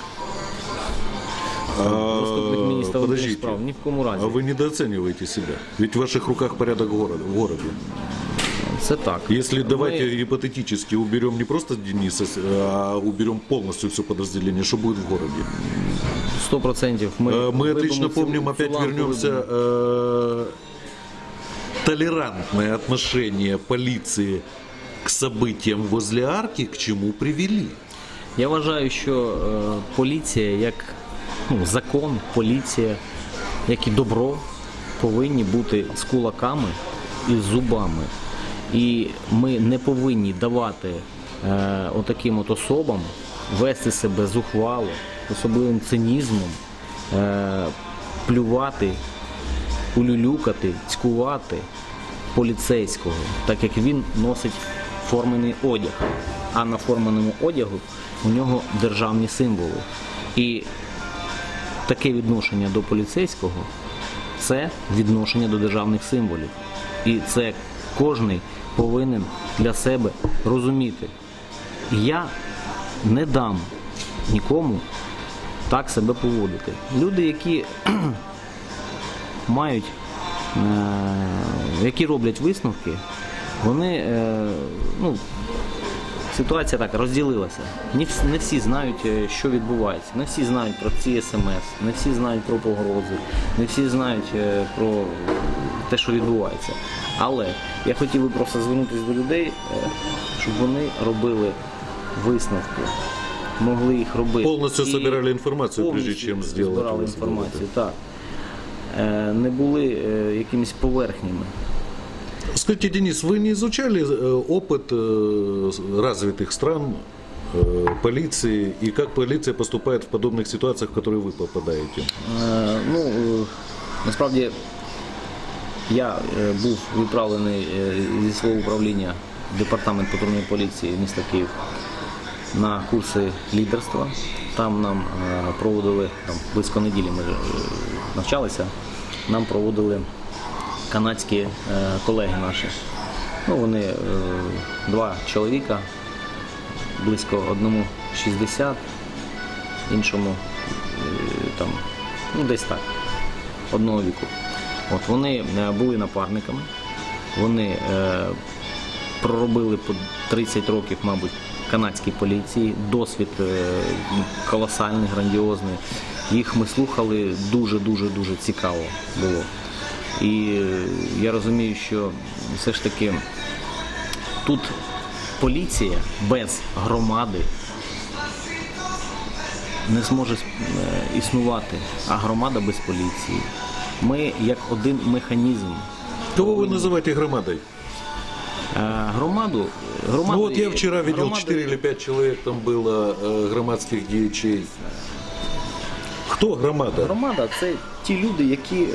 заступник міністра внутрішніх справ. Ні в кому разі. А ви недооцениваете себя. Ведь в ваших руках порядок в городе. Це так. Если давайте гипотетически уберем не просто Дениса, а уберем полностью все подразделение, что будет в городе? 100%. Мы отлично помним, опять вернемся, толерантное отношение полиции к событиям возле арки, к чему привели. Я вважаю, що поліція, як закон, поліція, як і добро, повинні бути з кулаками і з зубами. І ми не повинні давати отаким особам вести себе зухвало, особливим цинізмом, плювати, улюлюкати, цькувати поліцейського, так як він носить формений одяг. А на форменому одягу у нього державні символи. І таке відношення до поліцейського – це відношення до державних символів. І це кожний повинен для себе розуміти. Я не дам нікому так себе поводити. Люди, які які роблять висновки, вони, ситуація так розділилася. Не всі знають, що відбувається. Не всі знають про ці смс, не всі знають про погрози, не всі знають про те, що відбувається. Але я хотів би просто звернутися до людей, щоб вони робили висновки, могли їх робити. Повністю збирали інформацію, прежде чим зробити. Збирали інформацію, так. Не були якимись поверхнями. Скажите, Денис, вы не изучали опыт развитых стран полиции и как полиция поступает в подобных ситуациях, в которые вы попадаете? Насправді я був відправлений зі свого управління в департамент патрульної поліції міста Київ на курси лідерства. Там нам проводили, близько неділі ми навчалися, нам проводили канадські колеги наші. Вони два чоловіка, близько одному 60, іншому десь так, одного віку. Вони були напарниками, вони проробили по 30 років, мабуть, канадській поліції, досвід колосальний, грандіозний. Їх ми слухали дуже цікаво було. І я розумію, що все ж таки тут поліція без громади не зможе існувати, а громада без поліції. Ми як один механізм. Кого вы называете громадой? Громаду. Я вчера видел 4 или 5 человек, там было громадских деячей. Кто громада? Громада – це ті люди, які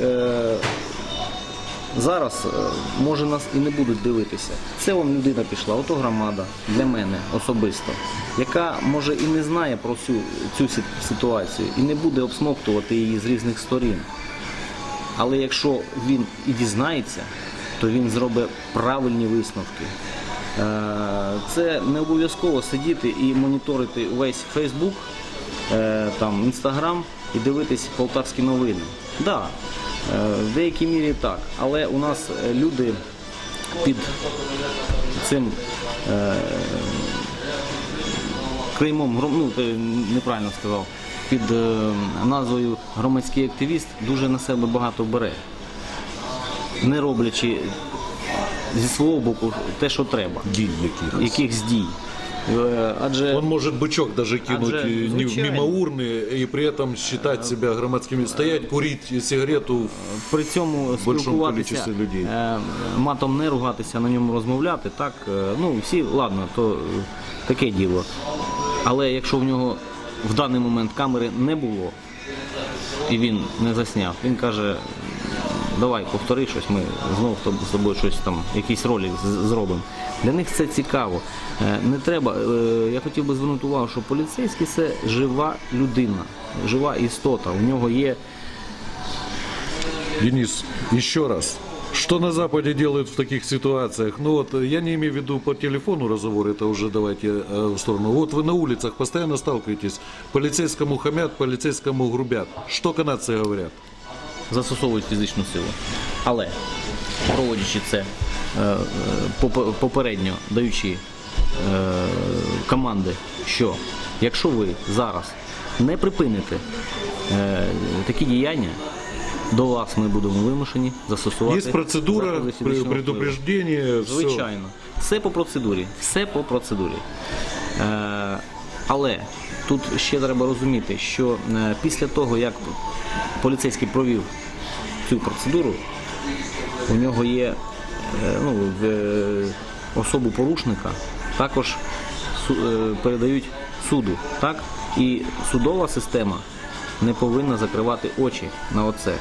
зараз, може, нас і не будуть дивитися. Це людина пішла, ото громада для мене особисто, яка, може, і не знає про цю ситуацію і не буде обсмоктувати її з різних сторін. Але якщо він і дізнається, то він зробить правильні висновки. Це не обов'язково сидіти і моніторити весь Фейсбук, Інстаграм і дивитись полтавські новини. Так, в деякій мірі так, але у нас люди під цим клеймом, неправильно сказав, під назвою «громадський активіст» дуже на себе багато бере, не роблячи зі свого боку те, що треба. Дій якихось дій. Он может бычок даже кинуть мимо урны и при этом считать себя громадскими, стоять, курить сигарету при цьому в большом количестве людей. Матом не ругатися, на ньому розмовляти, так, всі, ладно, то таке діло. Але якщо в нього в даний момент камери не було і він не засняв, він каже: давай, повтори щось, ми знову з тобою щось якийсь ролик зробимо. Для них це цікаво. Не треба, я хотів би звернути увагу, що поліцейський – це жива людина, жива істота. У нього є... Денис, еще раз. Что на Западе делают в таких ситуациях? Я не имею в виду по телефону разговор, это уже давайте в сторону. Вы на улицах постоянно сталкиваетесь, полицейскому хамят, полицейскому грубят. Что канадцы говорят? Застосовують фізичну силу. Але, проводячи це, попередньо даючи команди, що якщо ви зараз не припините такі діяння, до вас ми будемо вимушені застосувати. Є процедура, предупреждення, все. Звичайно. Все по процедурі. Все по процедурі. Але тут ще треба розуміти, що після того, як поліцейський провів цю процедуру, у нього є в особу порушника, також передають суду. Так? І судова система не повинна закривати очі на оце.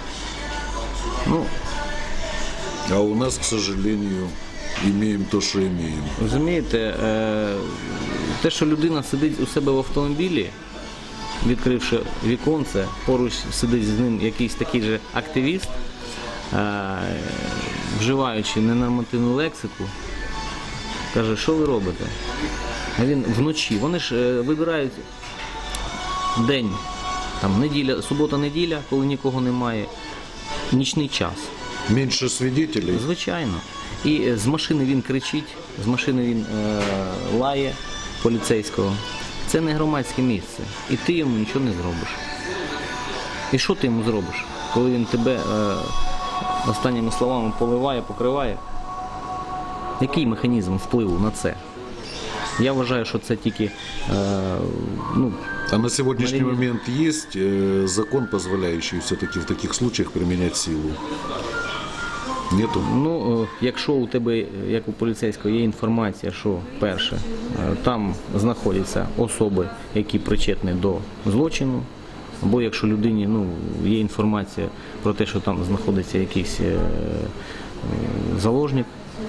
А у нас, к сожалению, имеем то, що имеем. Розумієте, те, що людина сидить у себе в автомобілі, відкривши віконце, поруч сидить з ним якийсь такий же активіст, вживаючи ненормативну лексику, каже: що ви робите? А він вночі, вони ж вибирають день, неділя, субота-неділя, коли нікого немає, нічний час. Менше свідетелей? Звичайно. І з машини він кричить, з машини він лає поліцейського. Це не громадське місце. І ти йому нічого не зробиш. І що ти йому зробиш, коли він тебе останніми словами поливає, покриває? Який механізм впливу на це? Я вважаю, що це тільки... А на сегодняшний момент есть закон, позволяющий все-таки в таких случаях применять силу? Нету? Ну, якщо у тебе, як у поліцейського, є інформація, що перше, там знаходяться особи, які причетні до злочину, або якщо людині є інформація про те, що там знаходиться якийсь заложник,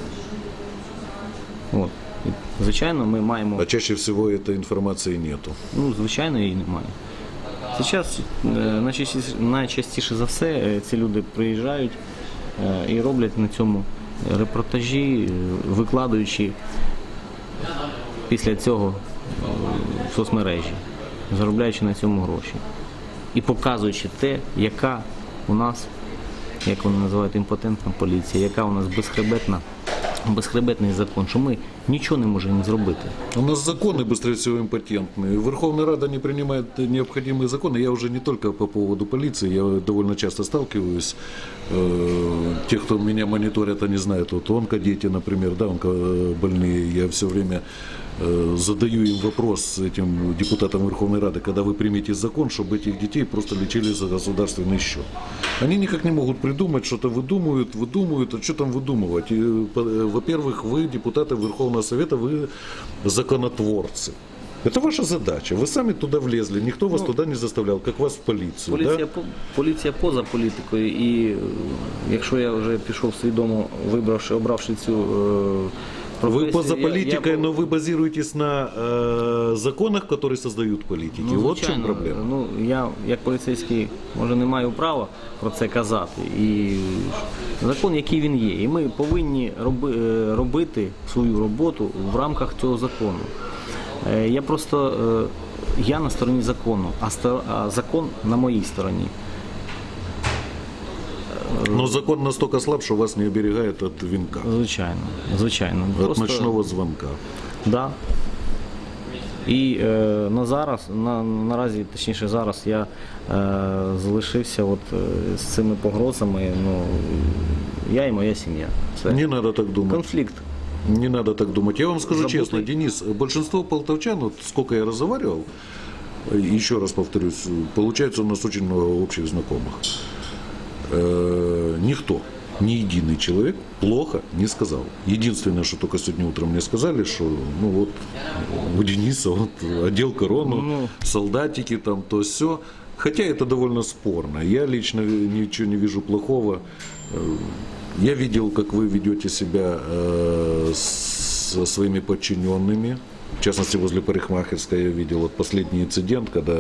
от. І, звичайно, ми маємо... А чаще всего этой информации нету. Ну, звичайно, її немає. Зараз найчастіше за все ці люди приїжджають і роблять на цьому репортажі, викладаючи після цього в соцмережі, заробляючи на цьому гроші. І показуючи те, яка у нас, як вони називають, імпотентна поліція, яка у нас безхребетний закон, що ми нічого не можемо зробити. У нас законы, быстрее всего, импотентные. Верховная Рада не принимает необходимые законы. Я уже не только по поводу полиции, я довольно часто сталкиваюсь. Те, кто меня мониторят, они знают. Вот онкодети, например, да, онкобольные. Я все время задаю им вопрос, этим депутатам Верховной Рады, когда вы примете закон, чтобы этих детей просто лечили за государственный счет. Они никак не могут придумать, что-то выдумывают, а что там выдумывать? Во-первых, вы, депутаты Верховного Совета, вы законотворцы. Это ваша задача. Вы сами туда влезли, никто вас туда не заставлял, как вас в полицию. Поліція поза політикою, і якщо я вже пішов свідомо, обравши цю профессию. Вы поза политикой, но вы базируетесь на законах, которые создают политики. Ну, вот в чому проблема. Ну, я, як поліцейський, може, не маю права про це казати. І закон, який він є. І ми повинні робити свою роботу в рамках цього закону. Я на стороні закону, а закон на моїй стороні. Но закон настолько слаб, что вас не оберегает от венка. Звичайно. От ночного звонка. Да. І наразі, точніше зараз, я залишився з цими погрозами, я і моя сім'я. Все. Не надо так думать. Конфликт. Не надо так думать. Я вам скажу честно, Денис, большинство полтавчан, вот сколько я разговаривал, еще раз повторюсь, получается у нас очень много общих знакомых. Никто, ни единый человек плохо не сказал. Единственное, что только сегодня утром мне сказали, что у Дениса одел корону, солдатики там, то все. Хотя это довольно спорно. Я лично ничего не вижу плохого. Я видел, как вы ведете себя со своими подчиненными. В частности, возле парикмахерской я видел последний инцидент, когда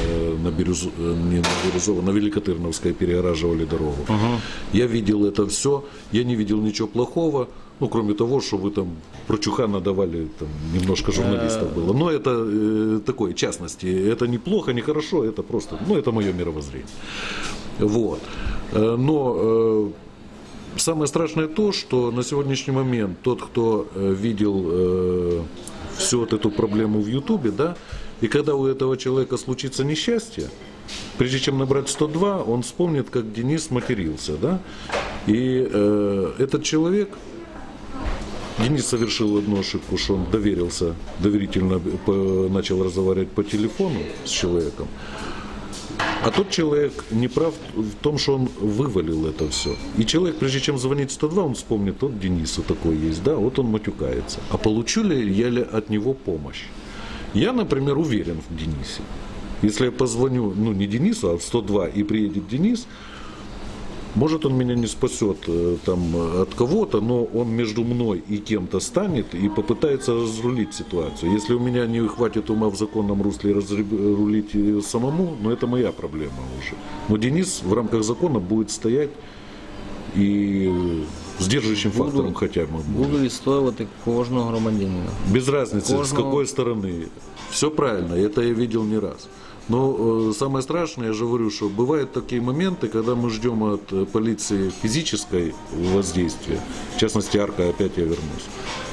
на Великотырновской перегораживали дорогу. Я видел это все, я не видел ничего плохого, кроме того, что вы там про Чухана давали, там немножко журналистов было. Но это такое, в частности, это не плохо, не хорошо, это просто, это мое мировоззрение. Вот. Но самое страшное то, что на сегодняшний момент тот, кто видел всю эту проблему в Ютубе, да, и когда у этого человека случится несчастье, прежде чем набрать 102, он вспомнит, как Денис матерился, да, и этот человек, Денис совершил одну ошибку, что он доверительно начал разговаривать по телефону с человеком, а тот человек не прав в том, что он вывалил это все. И человек, прежде чем звонить 102, он вспомнит, вот Денису такой есть, да, вот он матюкается. А получу ли я от него помощь? Я, например, уверен в Денисе. Если я позвоню, не Денису, а в 102 и приедет Денис, может, он меня не спасет там от кого-то, но он между мной и кем-то станет и попытается разрулить ситуацию. Если у меня не хватит ума в законном русле разрулить самому, это моя проблема уже. Но Денис в рамках закона будет стоять и сдерживающим фактором хотя бы. Буду відстоювати кожного громадянина. Без разницы, с какой стороны. Все правильно, это я видел не раз. Но самое страшное, я же говорю, что бывают такие моменты, когда мы ждем от полиции физической воздействия, в частности, Арка, опять я вернусь.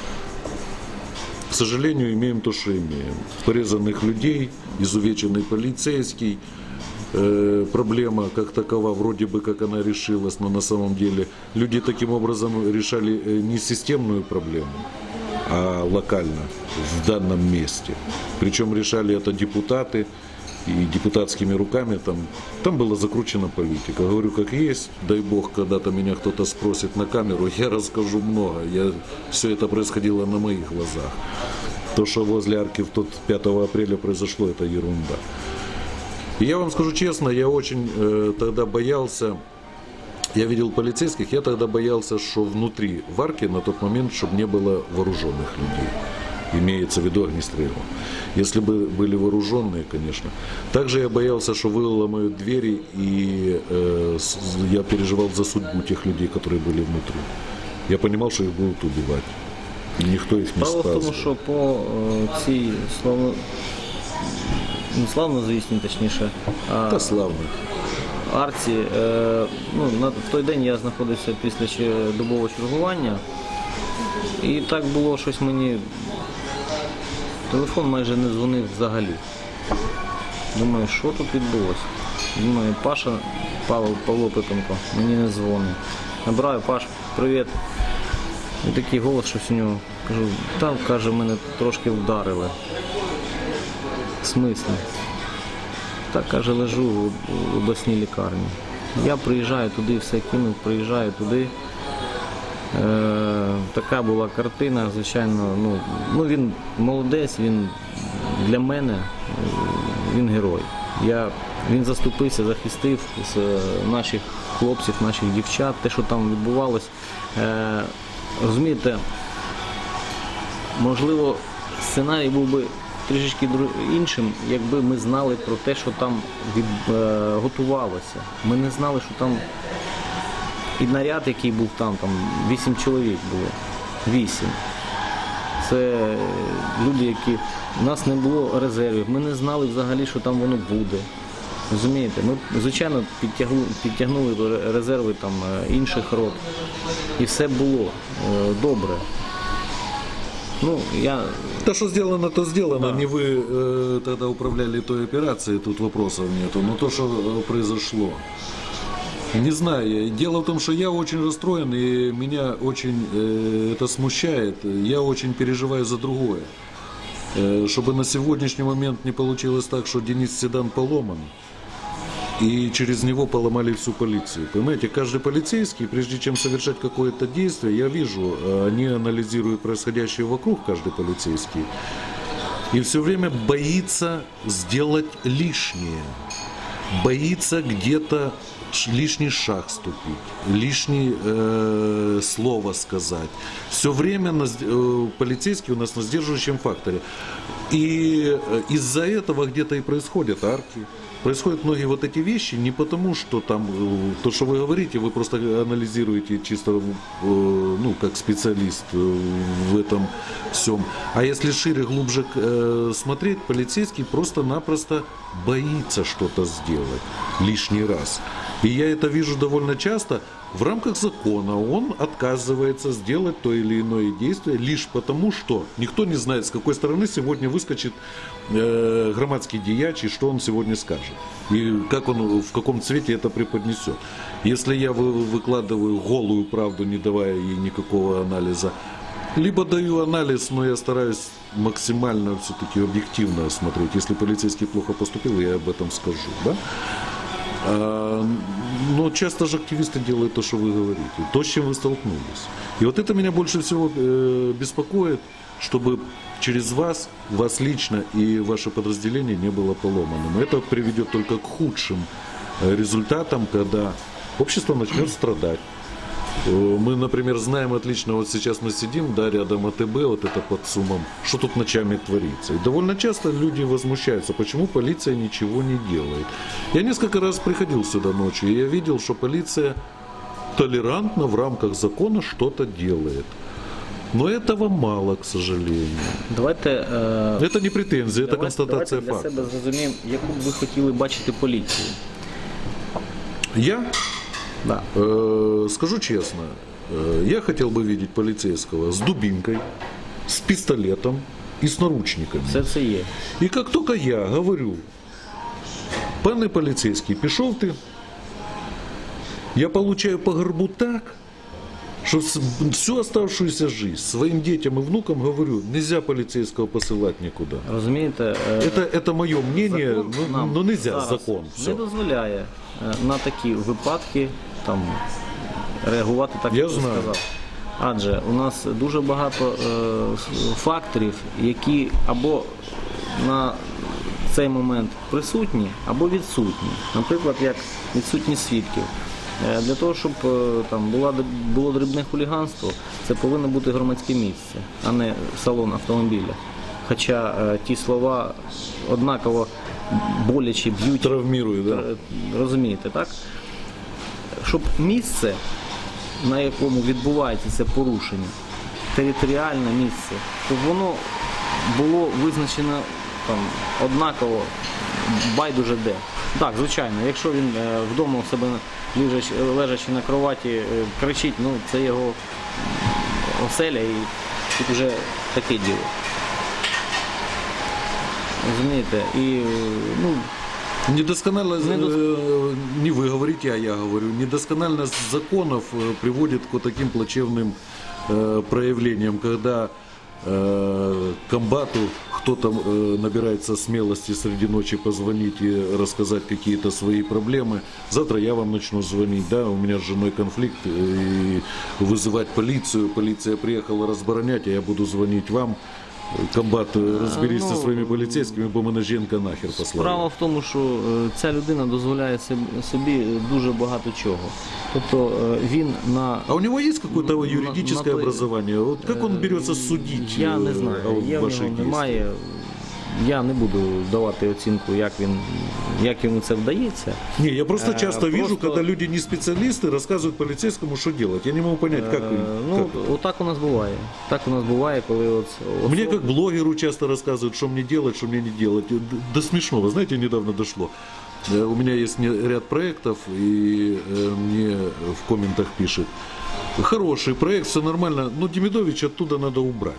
К сожалению, имеем то, что имеем. Порезанных людей, изувеченный полицейский, проблема как такова, вроде бы как она решилась, но на самом деле люди таким образом решали не системную проблему, а локально, в данном месте. Причем решали это депутаты и депутатскими руками там была закручена политика. Говорю, как есть, дай бог, когда-то меня кто-то спросит на камеру, я расскажу много. Все это происходило на моих глазах. То, что возле арки в тот 5 апреля произошло, это ерунда. И я вам скажу честно, я очень тогда боялся. Я видел полицейских, я тогда боялся, что внутри в арке на тот момент, чтобы не было вооруженных людей. Имеется в виду огнестрелом. Если бы были вооруженные, конечно. Также я боялся, что выломают двери, и я переживал за судьбу тех людей, которые были внутри. Я понимал, что их будут убивать. И никто их не спас. Справа в тому, що по цій славнозвісній, точніше, Та славно. арці, в той день я знаходився після добового чергування, і так було щось мені, телефон майже не дзвонив взагалі. Думаю, що тут відбулося? Думаю, Паша, Павло Пипенко, мені не дзвонить. Набираю: Паш, привіт. І такий голос, щось у нього. Кажу, там, каже, мене трошки вдарили. В смислі? Так, каже, лежу в обласній лікарні. Я приїжджаю туди, все кинув, приїжджаю туди. Така була картина, звичайно. Він молодець, він для мене, він герой. Він заступився, захистив наших хлопців, наших дівчат, те, що там відбувалось. Розумієте, можливо, сценарій був би трішечки іншим, якби ми знали про те, що там готувалося. Ми не знали, що там і наряд, який був там 8 чоловік було. 8. Це люди, які... У нас не було резервів, ми не знали взагалі, що там воно буде. Розумієте? Ми, звичайно, підтягнули резерви там інших рот. І все було добре. То, что сделано, то сделано. Да. Не вы тогда управляли той операцией, тут вопросов нету. Но то, что произошло, не знаю. Дело в том, что я очень расстроен, и меня очень это смущает. Я очень переживаю за другое. Чтобы на сегодняшний момент не получилось так, что Денис Седан поломан, и через него поломали всю полицию. Понимаете, каждый полицейский, прежде чем совершать какое-то действие, я вижу, они анализируют происходящее вокруг, каждый полицейский, и все время боится сделать лишнее, боится где-то лишний шаг ступить, лишнее слово сказать. Все время полицейские у нас на сдерживающем факторе. И из-за этого где-то и происходят арки. Происходят многие вот эти вещи не потому, что там, то, что вы говорите, вы просто анализируете чисто, как специалист в этом всем. А если шире, глубже смотреть, полицейский просто-напросто боится что-то сделать лишний раз. И я это вижу довольно часто. В рамках закона он отказывается сделать то или иное действие лишь потому, что никто не знает, с какой стороны сегодня выскочит громадский деяч и что он сегодня скажет. И как он, в каком цвете это преподнесет. Если я выкладываю голую правду, не давая ей никакого анализа, либо даю анализ, но я стараюсь максимально все-таки объективно смотреть. Если полицейский плохо поступил, я об этом скажу. Да? Но часто же активисты делают то, что вы говорите, то, с чем вы столкнулись. И вот это меня больше всего беспокоит, чтобы через вас лично и ваше подразделение не было поломанным. Это приведет только к худшим результатам, когда общество начнет страдать. Мы, например, знаем отлично, вот сейчас мы сидим, да, рядом АТБ, вот это под СУМом, что тут ночами творится. И довольно часто люди возмущаются, почему полиция ничего не делает. Я несколько раз приходил сюда ночью, и я видел, что полиция толерантно в рамках закона что-то делает. Но этого мало, к сожалению. Это не претензия, это констатация факта. Давайте для себе зрозуміємо, яку б ви хотіли бачити поліцію. Я? Да. Скажу честно, я хотел бы видеть полицейского с дубинкой, с пистолетом и с наручниками. Все це є. И как только я говорю: пане полицейский, пішов ти, я получаю по горбу так, что всю оставшуюся жизнь своим детям и внукам говорю, нельзя полицейского посылать никуда. Розумієте, Это мое мнение, закон но нам нельзя зараз закон. не Все. дозволяє на такі випадки там, реагувати так, Я як ви знаю. сказав. Адже у нас дуже багато факторів, які або на цей момент присутні, або відсутні. Наприклад, як відсутність свідків. Для того, щоб там було дрібне хуліганство, це повинно бути громадське місце, а не салон автомобіля. Хоча ті слова однаково боляче б'ють, Травмирует, да? розумієте, так? Щоб місце, на якому відбувається це порушення, територіальне місце, щоб воно було визначено там, однаково, байдуже де. Так, звичайно, якщо він вдома у себе лежачи на кроваті кричить, ну це його оселя і тут вже таке діло. Розумієте? І, ну, Недоскональность, не вы говорите, а я говорю, недоскональность законов приводит к вот таким плачевным проявлениям, когда комбату кто-то набирается смелости среди ночи позвонить и рассказать какие-то свои проблемы. Завтра я вам начну звонить, да, у меня с женой конфликт, и вызывать полицию. Полиция приехала разборонять, а я буду звонить вам. Комбат, розберись зі своїми поліцейськими, бо мене жінка нахер послала. Справа в тому, що ця людина дозволяє собі дуже багато чого. Тобто він на... А у него есть какое-то юридическое образование? Вот как он берется судить Я не знаю, є в ваших нього действий? немає. Я не буду давати оцінку, як йому це вдається. Не, я просто часто вижу, просто- когда люди не специалисты рассказывают полицейскому, что делать. Я не могу понять, как. Ну, как. отак у нас буває. Так у нас буває, коли от Мне как блогеру часто рассказывают, что мне делать, что мне не делать. До смешного, знаете, недавно дошло. У меня есть ряд проектов, и мне в комментах пишет: хороший проект, все нормально, но Демидович оттуда надо убрать.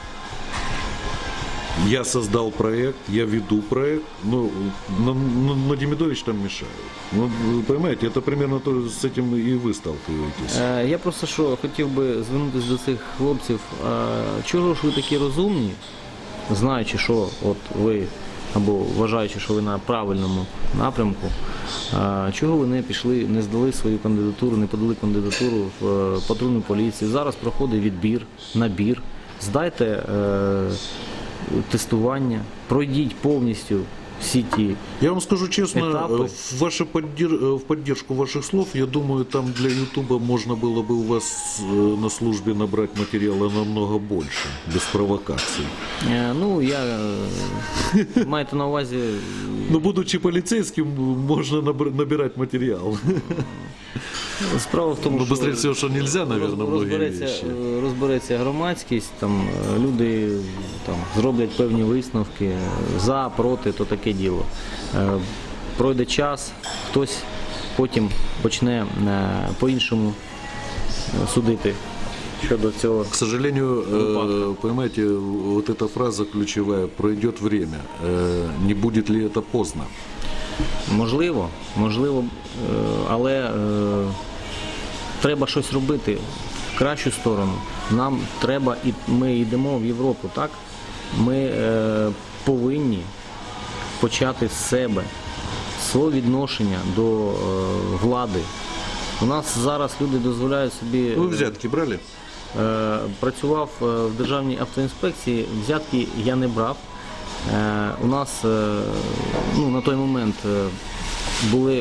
Я создал проект, я веду проект, но Демидович там мешает. Ну, вы понимаете, это примерно с этим и вы сталкиваетесь. Я просто що хотів би звернутися до цих хлопців. Чого ж ви такі розумні, знаючи, що от ви, або вважаючи, що ви на правильному напрямку, чого ви не пішли, не здали свою кандидатуру, не подали кандидатуру в патрульну поліцію? Зараз проходить відбір, набір. Здайте тестування, пройдіть повністю всі ті. Я вам скажу честно, этапы. в поддержку ваших слов, я думаю, там для Ютуба можно было бы у вас на службе набрать материала намного больше, без провокаций. Ну, я маєте на увазі, Но будучи полицейским, можно набирать материал. справа в тому, Ну, що быстрее всего, что нельзя, наверное, многие вещи. розбереться громадськість, там люди там зроблять певні висновки за, проти, то таке діло. Пройде час, хтось потім почне по-іншому судити щодо цього. К сожалению, понимаете, вот эта фраза ключевая: пройдет время. Не будет ли это поздно? Можливо, але треба щось робити в кращу сторону. Нам треба, і ми йдемо в Європу, так? Ми повинні почати з себе, своє відношення до влади. У нас зараз люди дозволяють собі... Вы взятки брали? Працював в Державній автоінспекції, взятки я не брав. У нас на той момент були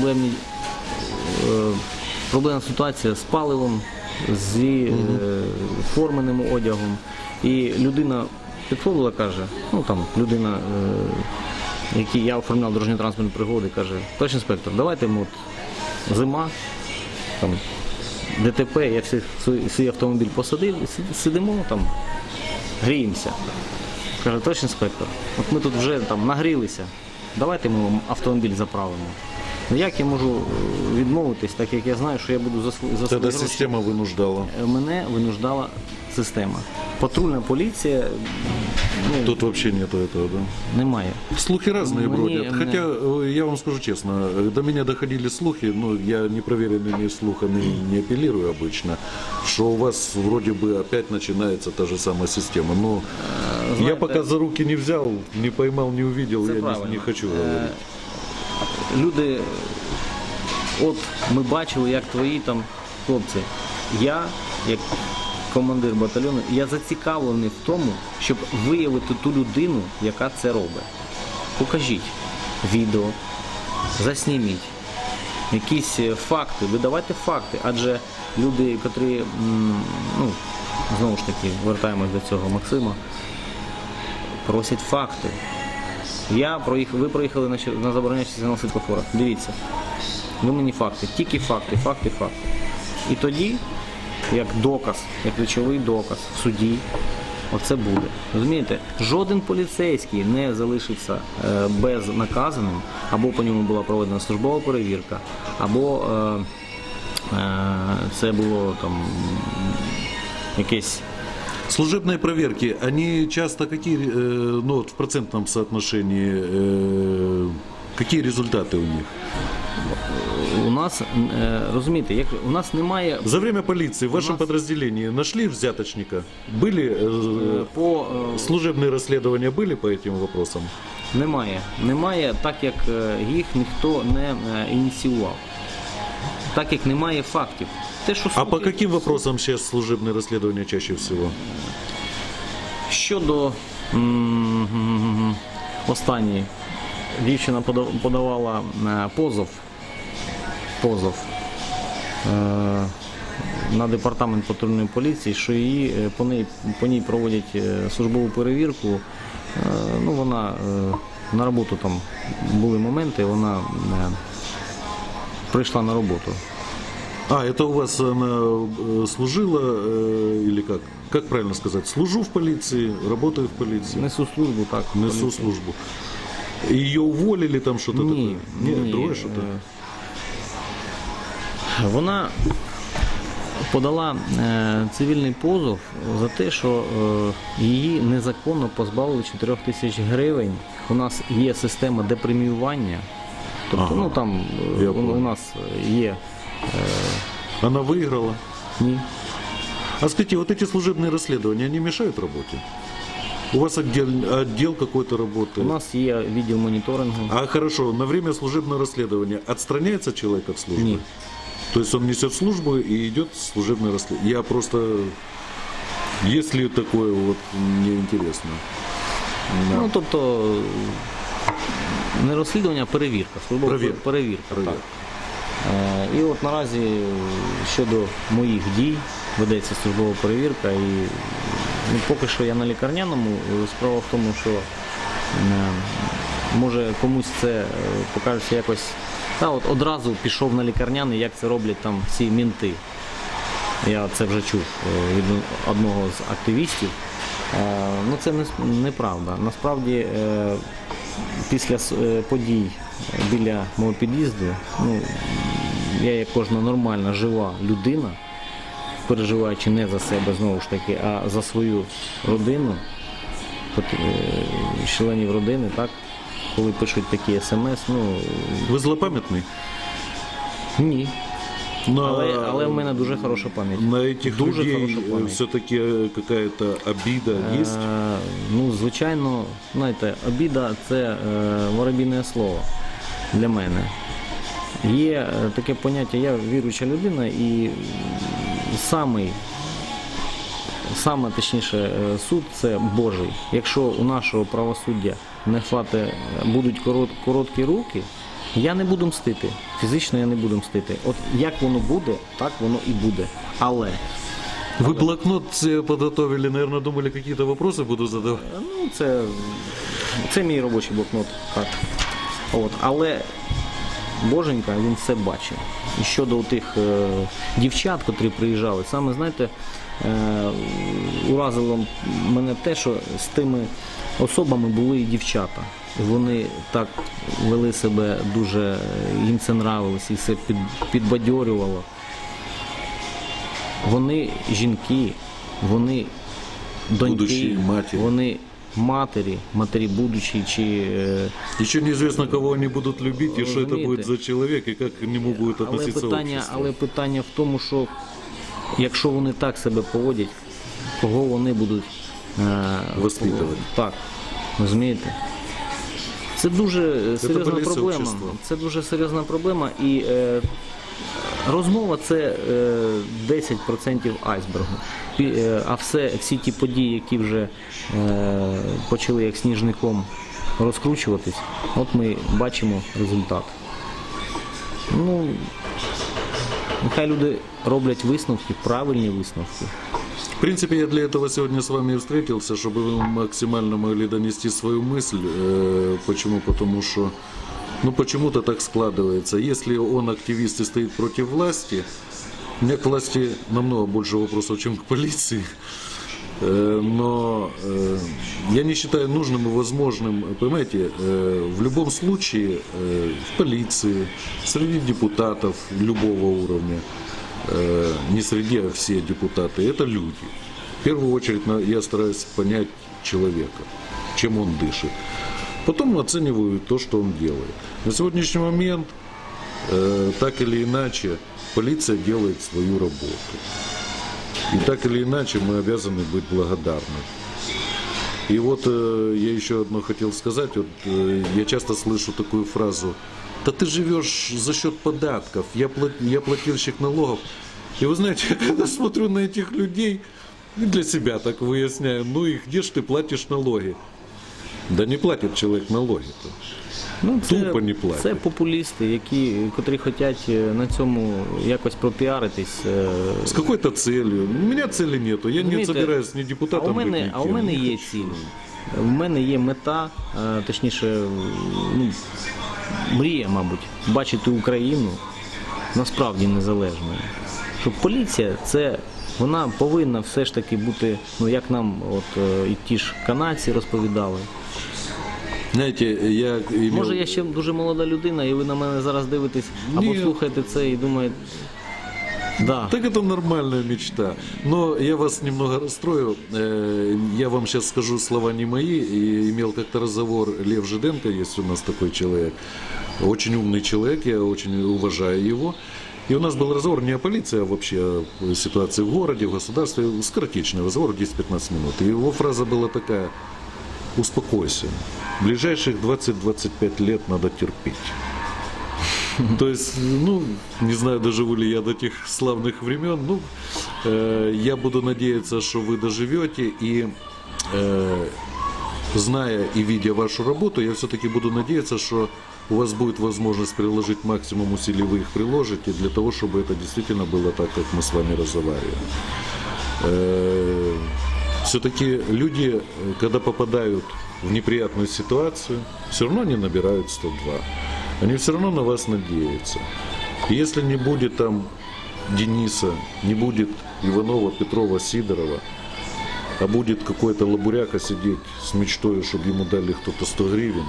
проблемна ситуація з паливом, з форменим одягом. І людина підходила, каже, людина, якій я оформляв дорожньо-транспортні пригоди, каже: товариш інспектор, давайте ми зима, ДТП, я свій автомобіль посадив, і сидимо там, гріємося. Каже: товариш інспектор, от ми тут вже нагрілися, давайте ми вам автомобіль заправимо. Ну як я можу відмовитись, так як я знаю, що я буду за свої Тогда гроші? система вынуждала. Мене винуждала система. Патрульна поліція, ну, Тут вообще нету этого, да? немає. Слухи разные Мне- бродят. Хотя, я вам скажу честно, до меня доходили слухи, ну, я непроверенными слухами не апеллирую обычно, что у вас вроде бы опять начинается та же самая система. Но я знаете, пока за руки не взял, не поймал, не увидел, Це я правильно. не хочу говорить. Люди, от ми бачили, як твої там хлопці. Я, як командир батальйону, я зацікавлений в тому, щоб виявити ту людину, яка це робить. Покажіть відео, засніміть, якісь факти, видавайте факти, адже люди, котрі, ну, знову ж таки, вертаємось до цього Максима, просять факти. Ви проїхали на забороняючий сигнал світлофора. Дивіться, ви мені факти, тільки факти, факти, факти. І тоді, як доказ, як речовий доказ в суді, оце буде. Розумієте, жоден поліцейський не залишиться безнаказаним, або по ньому була проведена службова перевірка, або це було там якесь. Служебные проверки, они часто какие, ну, вот в процентном соотношении, какие результаты у них? У нас, розумієте, як у нас немає За время полиции в вашем подразделении нашли взяточника? Были по служебные расследования были по этим вопросам? Немає, так як їх ніхто не ініціював. Так як немає фактів. Те, що А по слухи- каким вопросам сейчас служебные расследования чаще всего? Щодо останньої, дівчина подавала позов на департамент патрульної поліції, що її по ній проводять службову перевірку. Ну, вона на роботу, там були моменти, вона прийшла на роботу. А, это у вас она служила или как? Как правильно сказать? Служу в полиции, работаю в полиции, Несу службу, так. в несу поліції. службу. Ее уволили там что-то Ні, такое? Нет, ні. другое что-то? Вона подала цивільний позов за те, що її незаконно позбавили 4 тисяч гривень. У нас є система депреміювання. Тобто, Ага. ну там Я у понял. нас є Она выиграла. ні. А скажите, вот эти служебные расследования, они мешают работе? У вас отдел какой-то У работает? нас є відділ моніторингу. А хорошо, на время служебного расследования отстраняется человек от службы? Нет. То есть он несет службу и идет служебное расследование? Я просто... Есть ли такое, вот мне интересно. Да. Ну, тобто, не розслідування, а перевірка. Службова Перевірка. перевірка. Проверка. Так. І от наразі щодо моїх дій ведеться службова перевірка, і ну, поки що я на лікарняному. Справа в тому, що може комусь це покажеться якось. Та от одразу пішов на лікарняний, як це роблять там всі мінти. Я це вже чув від одного з активістів. Ну це неправда. Насправді після подій біля мого під'їзду, ну, я як кожна нормальна, жива людина, переживаючи не за себе знову ж таки, а за свою родину, членів родини, так, коли пишуть такі смс, ну, Вы злопамятный? ні. Но Але в мене дуже хороша пам'ять. на этих Дуже людей хороша пам'ять. все-таки какая-то обида есть? Ну, звичайно, знаєте, обіда – це воробійне слово для мене. Є таке поняття, я віруюча людина, і саме точніше суд – це Божий. Якщо у нашого правосуддя не хватить, будуть короткі руки, я не буду мстити. Фізично я не буду мстити. От як воно буде, так воно і буде. Але Вы блокнот себе подготовили, наверное, думали, какие-то вопросы буду задавать. ну, це мій робочий блокнот. Так. От. Але Боженька, він все бачив. І щодо тих дівчат, котрі приїжджали, саме, знаєте, уразило мене те, що з тими особами були і дівчата. Вони так вели себе дуже, їм це нравилось, і все підбадьорювало. Вони жінки, вони будущие доньки, матери. вони матері будучі, чи Еще неизвестно, кого они будут любить, и что это Разумеете. будет за человек, и как к нему будет относиться общество. але питання в тому, що якщо вони так себе поводять, кого вони будуть Воспитувати. Так, розумієте? Це дуже серйозна болезнь проблема. общества. Це дуже серйозна проблема, і розмова це 10% айсбергу. А всі ті події, які вже почали як сніжником розкручуватись, от ми бачимо результат. Ну, нехай люди роблять висновки, правильні висновки. В принципе, я для этого сегодня с вами и встретился, чтобы вы максимально могли донести свою мысль. Почему? Потому что, почему-то так складывается. Если он активист и стоит против власти, у меня к власти намного больше вопросов, чем к полиции. Но я не считаю нужным и возможным, понимаете, в любом случае в полиции, среди депутатов любого уровня, не среди, а все депутаты, это люди. В первую очередь я стараюсь понять человека, чем он дышит. Потом оцениваю то, что он делает. На сегодняшний момент, так или иначе, полиция делает свою работу. И так или иначе мы обязаны быть благодарны. И вот я еще одно хотел сказать. Я часто слышу такую фразу: «Да ты живешь за счет податков, я плательщик налогов». И вы знаете, я когда смотрю на этих людей, и для себя так выясняю, и где ж ты платишь налоги? Да не платит человек налоги-то. Тупо не платять. Це популісти, котрі хочуть на цьому якось пропіаритись. С какой-то целью. У меня цели нету. Я не Розумієте, собираюсь ни депутатом быть, ни а у кем. мене є ціль. У мене є мета, точніше, мрія, мабуть, бачити Україну насправді незалежною. Щоб поліція, вона повинна все ж таки бути, як нам і ті ж канадці розповідали. Знаете, я имел... Може, я ще дуже молода людина, і ви на мене зараз дивитесь, або Ні. слухаєте це і думаєте, да. Так это нормальная мечта. Но я вас немного расстрою. Я вам сейчас скажу слова не мои. И имел как-то разговор Лев Жиденко, есть у нас такой человек. Очень умный человек, я очень уважаю его. И у нас был разговор не о полиции, а вообще о ситуации в городе, в государстве. Скоротечный разговор, 10-15 минут. И его фраза была такая: успокойся. Ближайших 20-25 лет надо терпеть. То есть, не знаю, доживу ли я до тех славных времен. Я буду надеяться, что вы доживете. И зная и видя вашу работу, я все-таки буду надеяться, что у вас будет возможность приложить максимум усилий, вы их приложите, для того, чтобы это действительно было так, как мы с вами разговариваем. Все-таки люди, когда попадают в неприятную ситуацию, все равно не набирают 102. Они все равно на вас надеются. И если не будет там Дениса, не будет Иванова, Петрова, Сидорова, а будет какой-то лабуряка сидеть с мечтой, чтобы ему дали кто-то 100 гривен,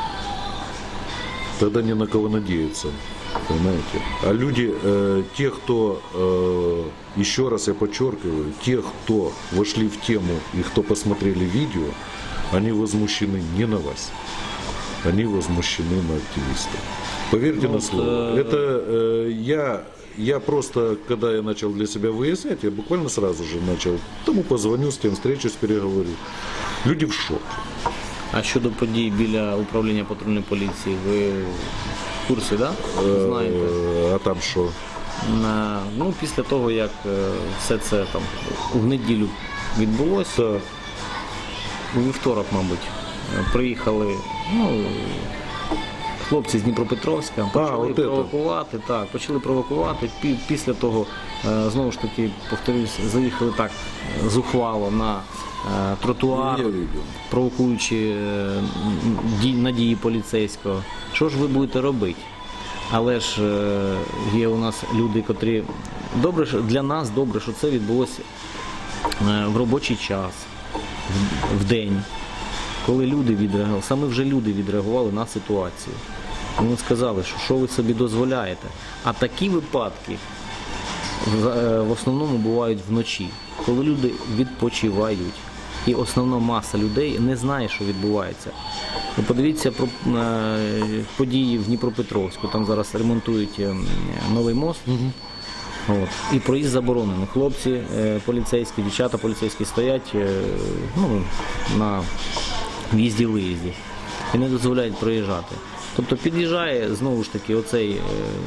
тогда ни на кого надеяться, понимаете? А люди, те, кто, еще раз я подчеркиваю, те, кто вошли в тему и кто посмотрели видео, они возмущены не на вас, они возмущены на активистов. Поверьте на слово. Это я просто, когда я начал для себя выяснять, я буквально сразу же начал, тому позвоню, с тем встречусь, переговорю. Люди в шоке. А щодо подій біля управління патрульної поліції, ви в курсі, да? Знаєте? А там що? Після того, як все це там в неділю відбулося, у вівторок, мабуть, приїхали хлопці з Дніпропетровська, почали провокувати. Після того, знову ж таки, повторюсь, заїхали так зухвало на тротуар, провокуючи надії поліцейського. Що ж ви будете робити? Але ж є у нас люди, котрі... Для нас добре, що це відбулося в робочий час, в день, коли люди відреагували, саме вже люди відреагували на ситуацію. Вони сказали, що ви собі дозволяєте. А такі випадки в основному бувають вночі, коли люди відпочивають. і основна маса людей не знає, що відбувається. Ви подивіться про події в Дніпропетровську, там зараз ремонтують новий мост. От. І проїзд заборонений. Хлопці поліцейські, дівчата поліцейські стоять на в'їзді-виїзді і не дозволяють проїжджати. Тобто під'їжджає знову ж таки оцей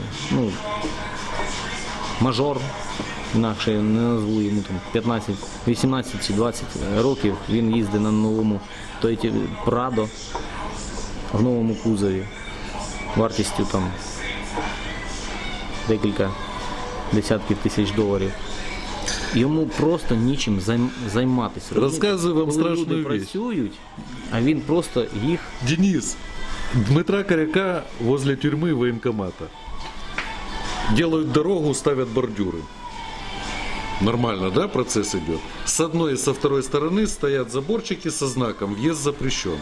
мажор, інакше я не назву йому там 15, 18 чи 20 років, він їздить на новому Toyota Prado в новому кузові вартістю там декілька десятків тисяч доларів. Йому просто нічим займатися. Розказую вам Коли страшну люди вещь. працюють, а він просто їх... Денис, Дмитра Коряка возле тюрьмы военкомата. Делают дорогу, ставят бордюры. Нормально, да, процесс идет? С одной и со второй стороны стоят заборчики со знаком «Въезд запрещен».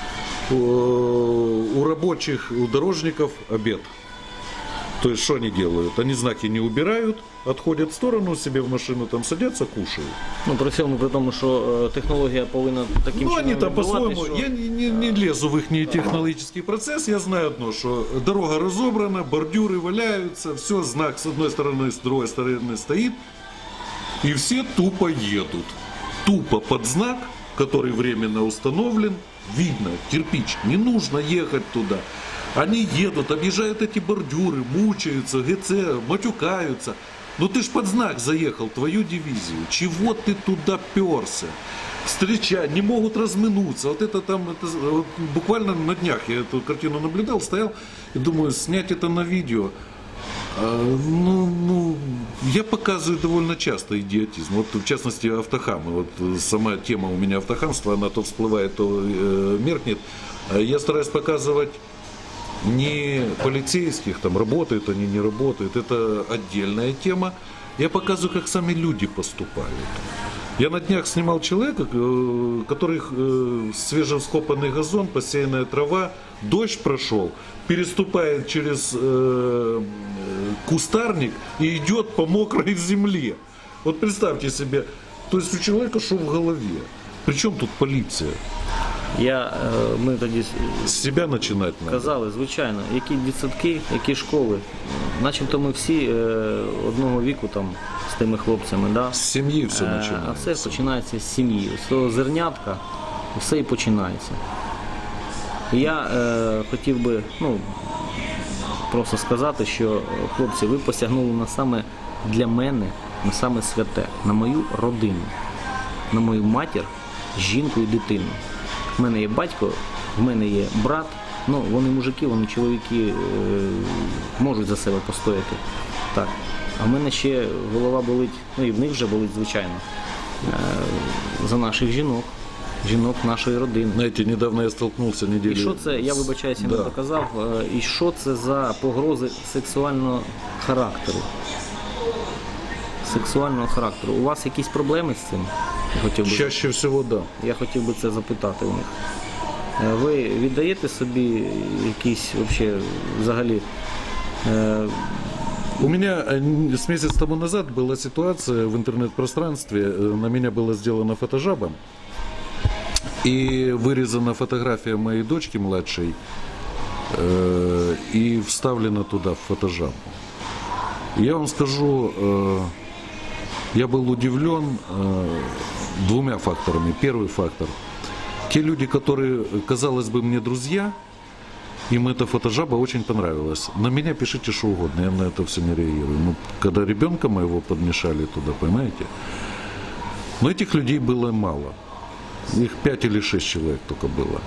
У рабочих, у дорожников обед. То есть, что они делают? Они знаки не убирают, отходят в сторону, себе в машину там садятся, кушают. При всьому, при тому, що технологія повинна таким Ну, чином они там відбувати, по-своему, що... я не лезу в их технологический процесс, я знаю одно, что дорога разобрана, бордюры валяются, все, знак с одной стороны, с другой стороны стоит, и все тупо едут. Тупо под знак, который временно установлен, видно, кирпич, не нужно ехать туда. Они едут, объезжают эти бордюры, мучаются, ГЦ, матюкаются. Ну ты ж под знак заехал, твою дивизию. Чего ты туда перся? Встречать, не могут разминуться. Вот это там, вот буквально на днях я эту картину наблюдал, стоял и думаю, снять это на видео. Я показываю довольно часто идиотизм. Вот в частности автохамы. Вот сама тема у меня автохамства, она то всплывает, то меркнет. Я стараюсь показывать не полицейских, там работают они, не работают, это отдельная тема. Я показываю, как сами люди поступают. Я на днях снимал человека, который свежевскопанный газон, посеянная трава, дождь прошел, переступает через кустарник и идет по мокрой земле. Вот представьте себе, то есть у человека что в голове? Причем тут полиция? Ми тоді З себе починати треба. казали, звичайно, які дитсадки, які школи. Начебто ми всі одного віку там з тими хлопцями. Да? З сім'ї все А починається. все починається з сім'ї. З того зернятка все і починається. Я хотів би просто сказати, що хлопці, ви посягнули на саме для мене, на саме святе, на мою родину, на мою матір, жінку і дитину. В мене є батько, в мене є брат, вони мужики, вони чоловіки, можуть за себе постояти. Так. А в мене ще голова болить, і в них вже болить, звичайно, за наших жінок нашої родини. Знаєте, недавно я столкнувся неділю. І що це, я вибачаюся, не доказав, і що це за погрози сексуального характеру? Сексуального характеру. У вас якісь проблеми з цим? Чаще всього, да. Я хотів би це запитати у них. Ви віддаєте собі якісь взагалі... У меня с месяц тому назад была ситуация в интернет-пространстве. На меня была сделана фотожаба. И вырезана фотография моей дочки младшей. И вставлена туда в фотожабу. Я вам скажу, я был удивлен двумя факторами. Первый фактор. Те люди, которые, казалось бы, мне друзья, им эта фотожаба очень понравилась. На меня пишите что угодно, я на это все не реагирую. Но когда ребенка моего подмешали туда, понимаете? Но этих людей было мало. Их 5 или 6 человек только было.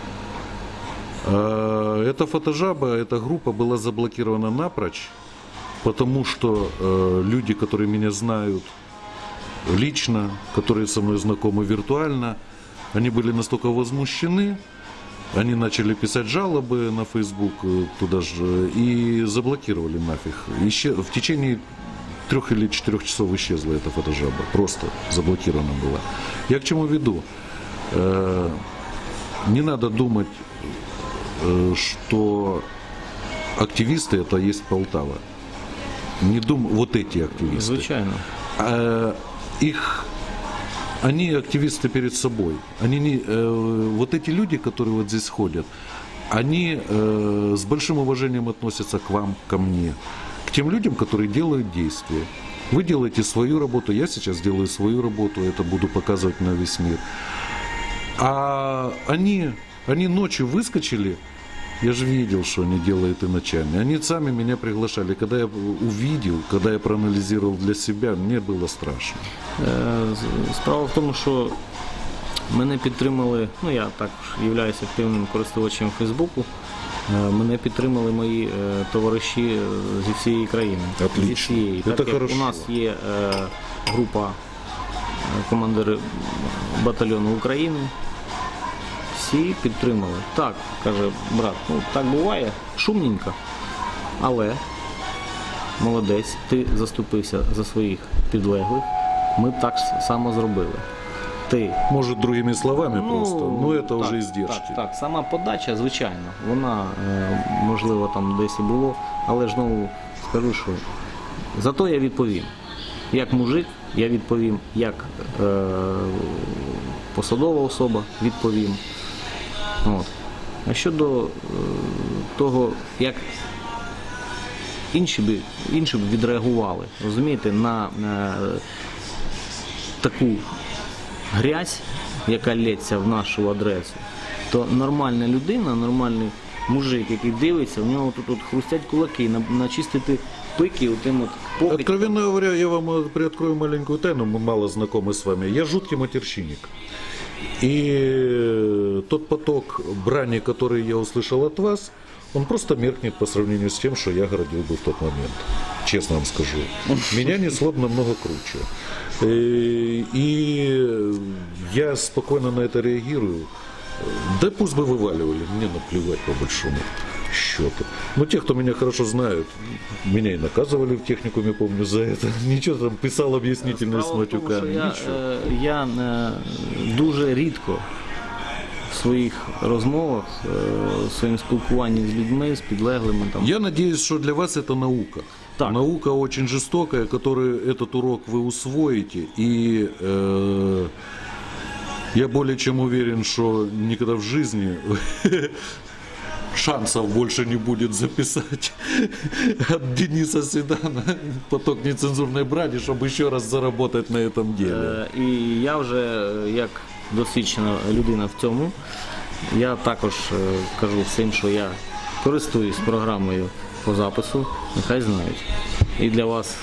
Эта фотожаба, эта группа была заблокирована напрочь, потому что люди, которые меня знают лично, которые со мной знакомы виртуально, они были настолько возмущены, они начали писать жалобы на Facebook туда же и заблокировали нафиг. В течение 3 или 4 часов исчезла эта фотожаба, просто заблокирована была. Я к чему веду? Не надо думать, что активисты это есть Полтава. Не вот эти активисты. Звичайно. Их они активисты перед собой. Они вот эти люди, которые вот здесь ходят, они с большим уважением относятся к вам, ко мне, к тем людям, которые делают действия. Вы делаете свою работу, я сейчас делаю свою работу, это буду показывать на весь мир. А они ночью выскочили, я же видел, что они делают и ночами. Они сами меня приглашали. Когда я увидел, когда я проанализировал для себя, мне было страшно. Справа в тому, що мене підтримали, ну я також являюся активним користувачем Фейсбуку, мене підтримали мої товариші зі всієї країни. Отлично. Зі всієї. Це Так як хорошо. у нас є група командири батальйону України, всі підтримали. Так, каже брат, ну так буває, шумненько, але молодець, ти заступився за своїх підлеглих, ми так само зробили. Ти. Может, другими словами просто, но это так, уже издержки. Так, сама подача, звичайно, вона, можливо, там десь і було, але ж знову скажу, що зато я відповім. Як мужик, я відповім, як посадова особа відповім. От. А щодо того, як інші б відреагували, розумієте, на таку грязь, яка лється в нашу адресу, то нормальна людина, нормальний мужик, який дивиться, в нього тут хрустять кулаки, начистити пики отим от покидьком. Откровенно говоря, я вам приоткрою маленькую тайну, мы мало знакомы с вами. Я жуткий матерщинник. И тот поток брани, который я услышал от вас, он просто меркнет по сравнению с тем, что я городил бы в тот момент. Честно вам скажу. Меня несло намного круче. И я спокойно на это реагирую. Да пусть бы вываливали, мне наплевать по большому счету. Но те, кто меня хорошо знают, меня и наказывали в техникуме, помню, за это. Ничего там писал объяснительные с матюками. Ничего. Я дуже рідко в своїх розмовах, в своєму спілкуванні з людьми, з підлеглими. Там. Я надеюсь, что для вас это наука. Так. Наука очень жестокая, который этот урок вы усвоите. И я более чем уверен, что никогда в жизни шансов больше не будет записать от Дениса Седана поток нецензурной брани, чтобы еще раз заработать на этом деле. І я вже, як досвідчена людина в цьому, я також кажу всім, що я користуюсь програмою по запису, нехай знають. І для вас...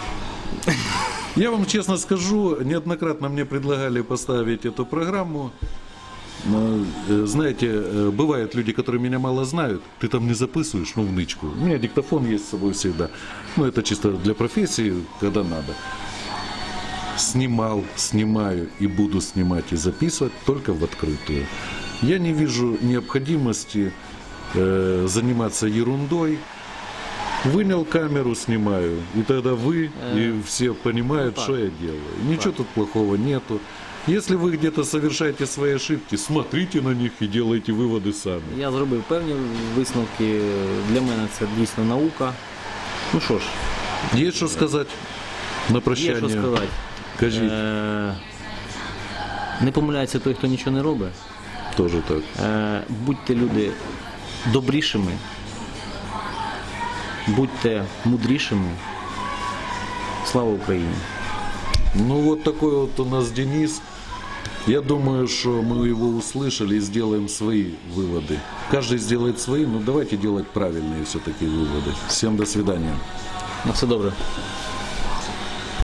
Я вам честно скажу, неоднократно мне предлагали поставить эту программу. Но, знаете, бывают люди, которые меня мало знают. Ты там не записываешь, ну, в нычку. У меня диктофон есть с собой всегда. Ну, это чисто для профессии, когда надо. Снимал, снимаю и буду снимать и записывать только в открытую. Я не вижу необходимости заниматься ерундой. Вынял камеру, снимаю. И тогда вы и все понимают, что я делаю. Ничего тут плохого нету. Если вы где-то совершаете свои ошибки, смотрите на них и делайте выводы сами. Я зробив певні висновки. Для мене це дійсно наука. Ну що ж, Есть что сказать на прощание? є що сказати. Кажіть. Не помиляється той, хто нічого не робить. Тоже так. Будьте люди добрішими. Будьте мудрішими. Слава Україні! Ну вот такой вот у нас Денис. Я думаю, что мы его услышали и сделаем свои выводы. Каждый сделает свои, но давайте делать правильные все-таки выводы. Всем до свидания. На все добре.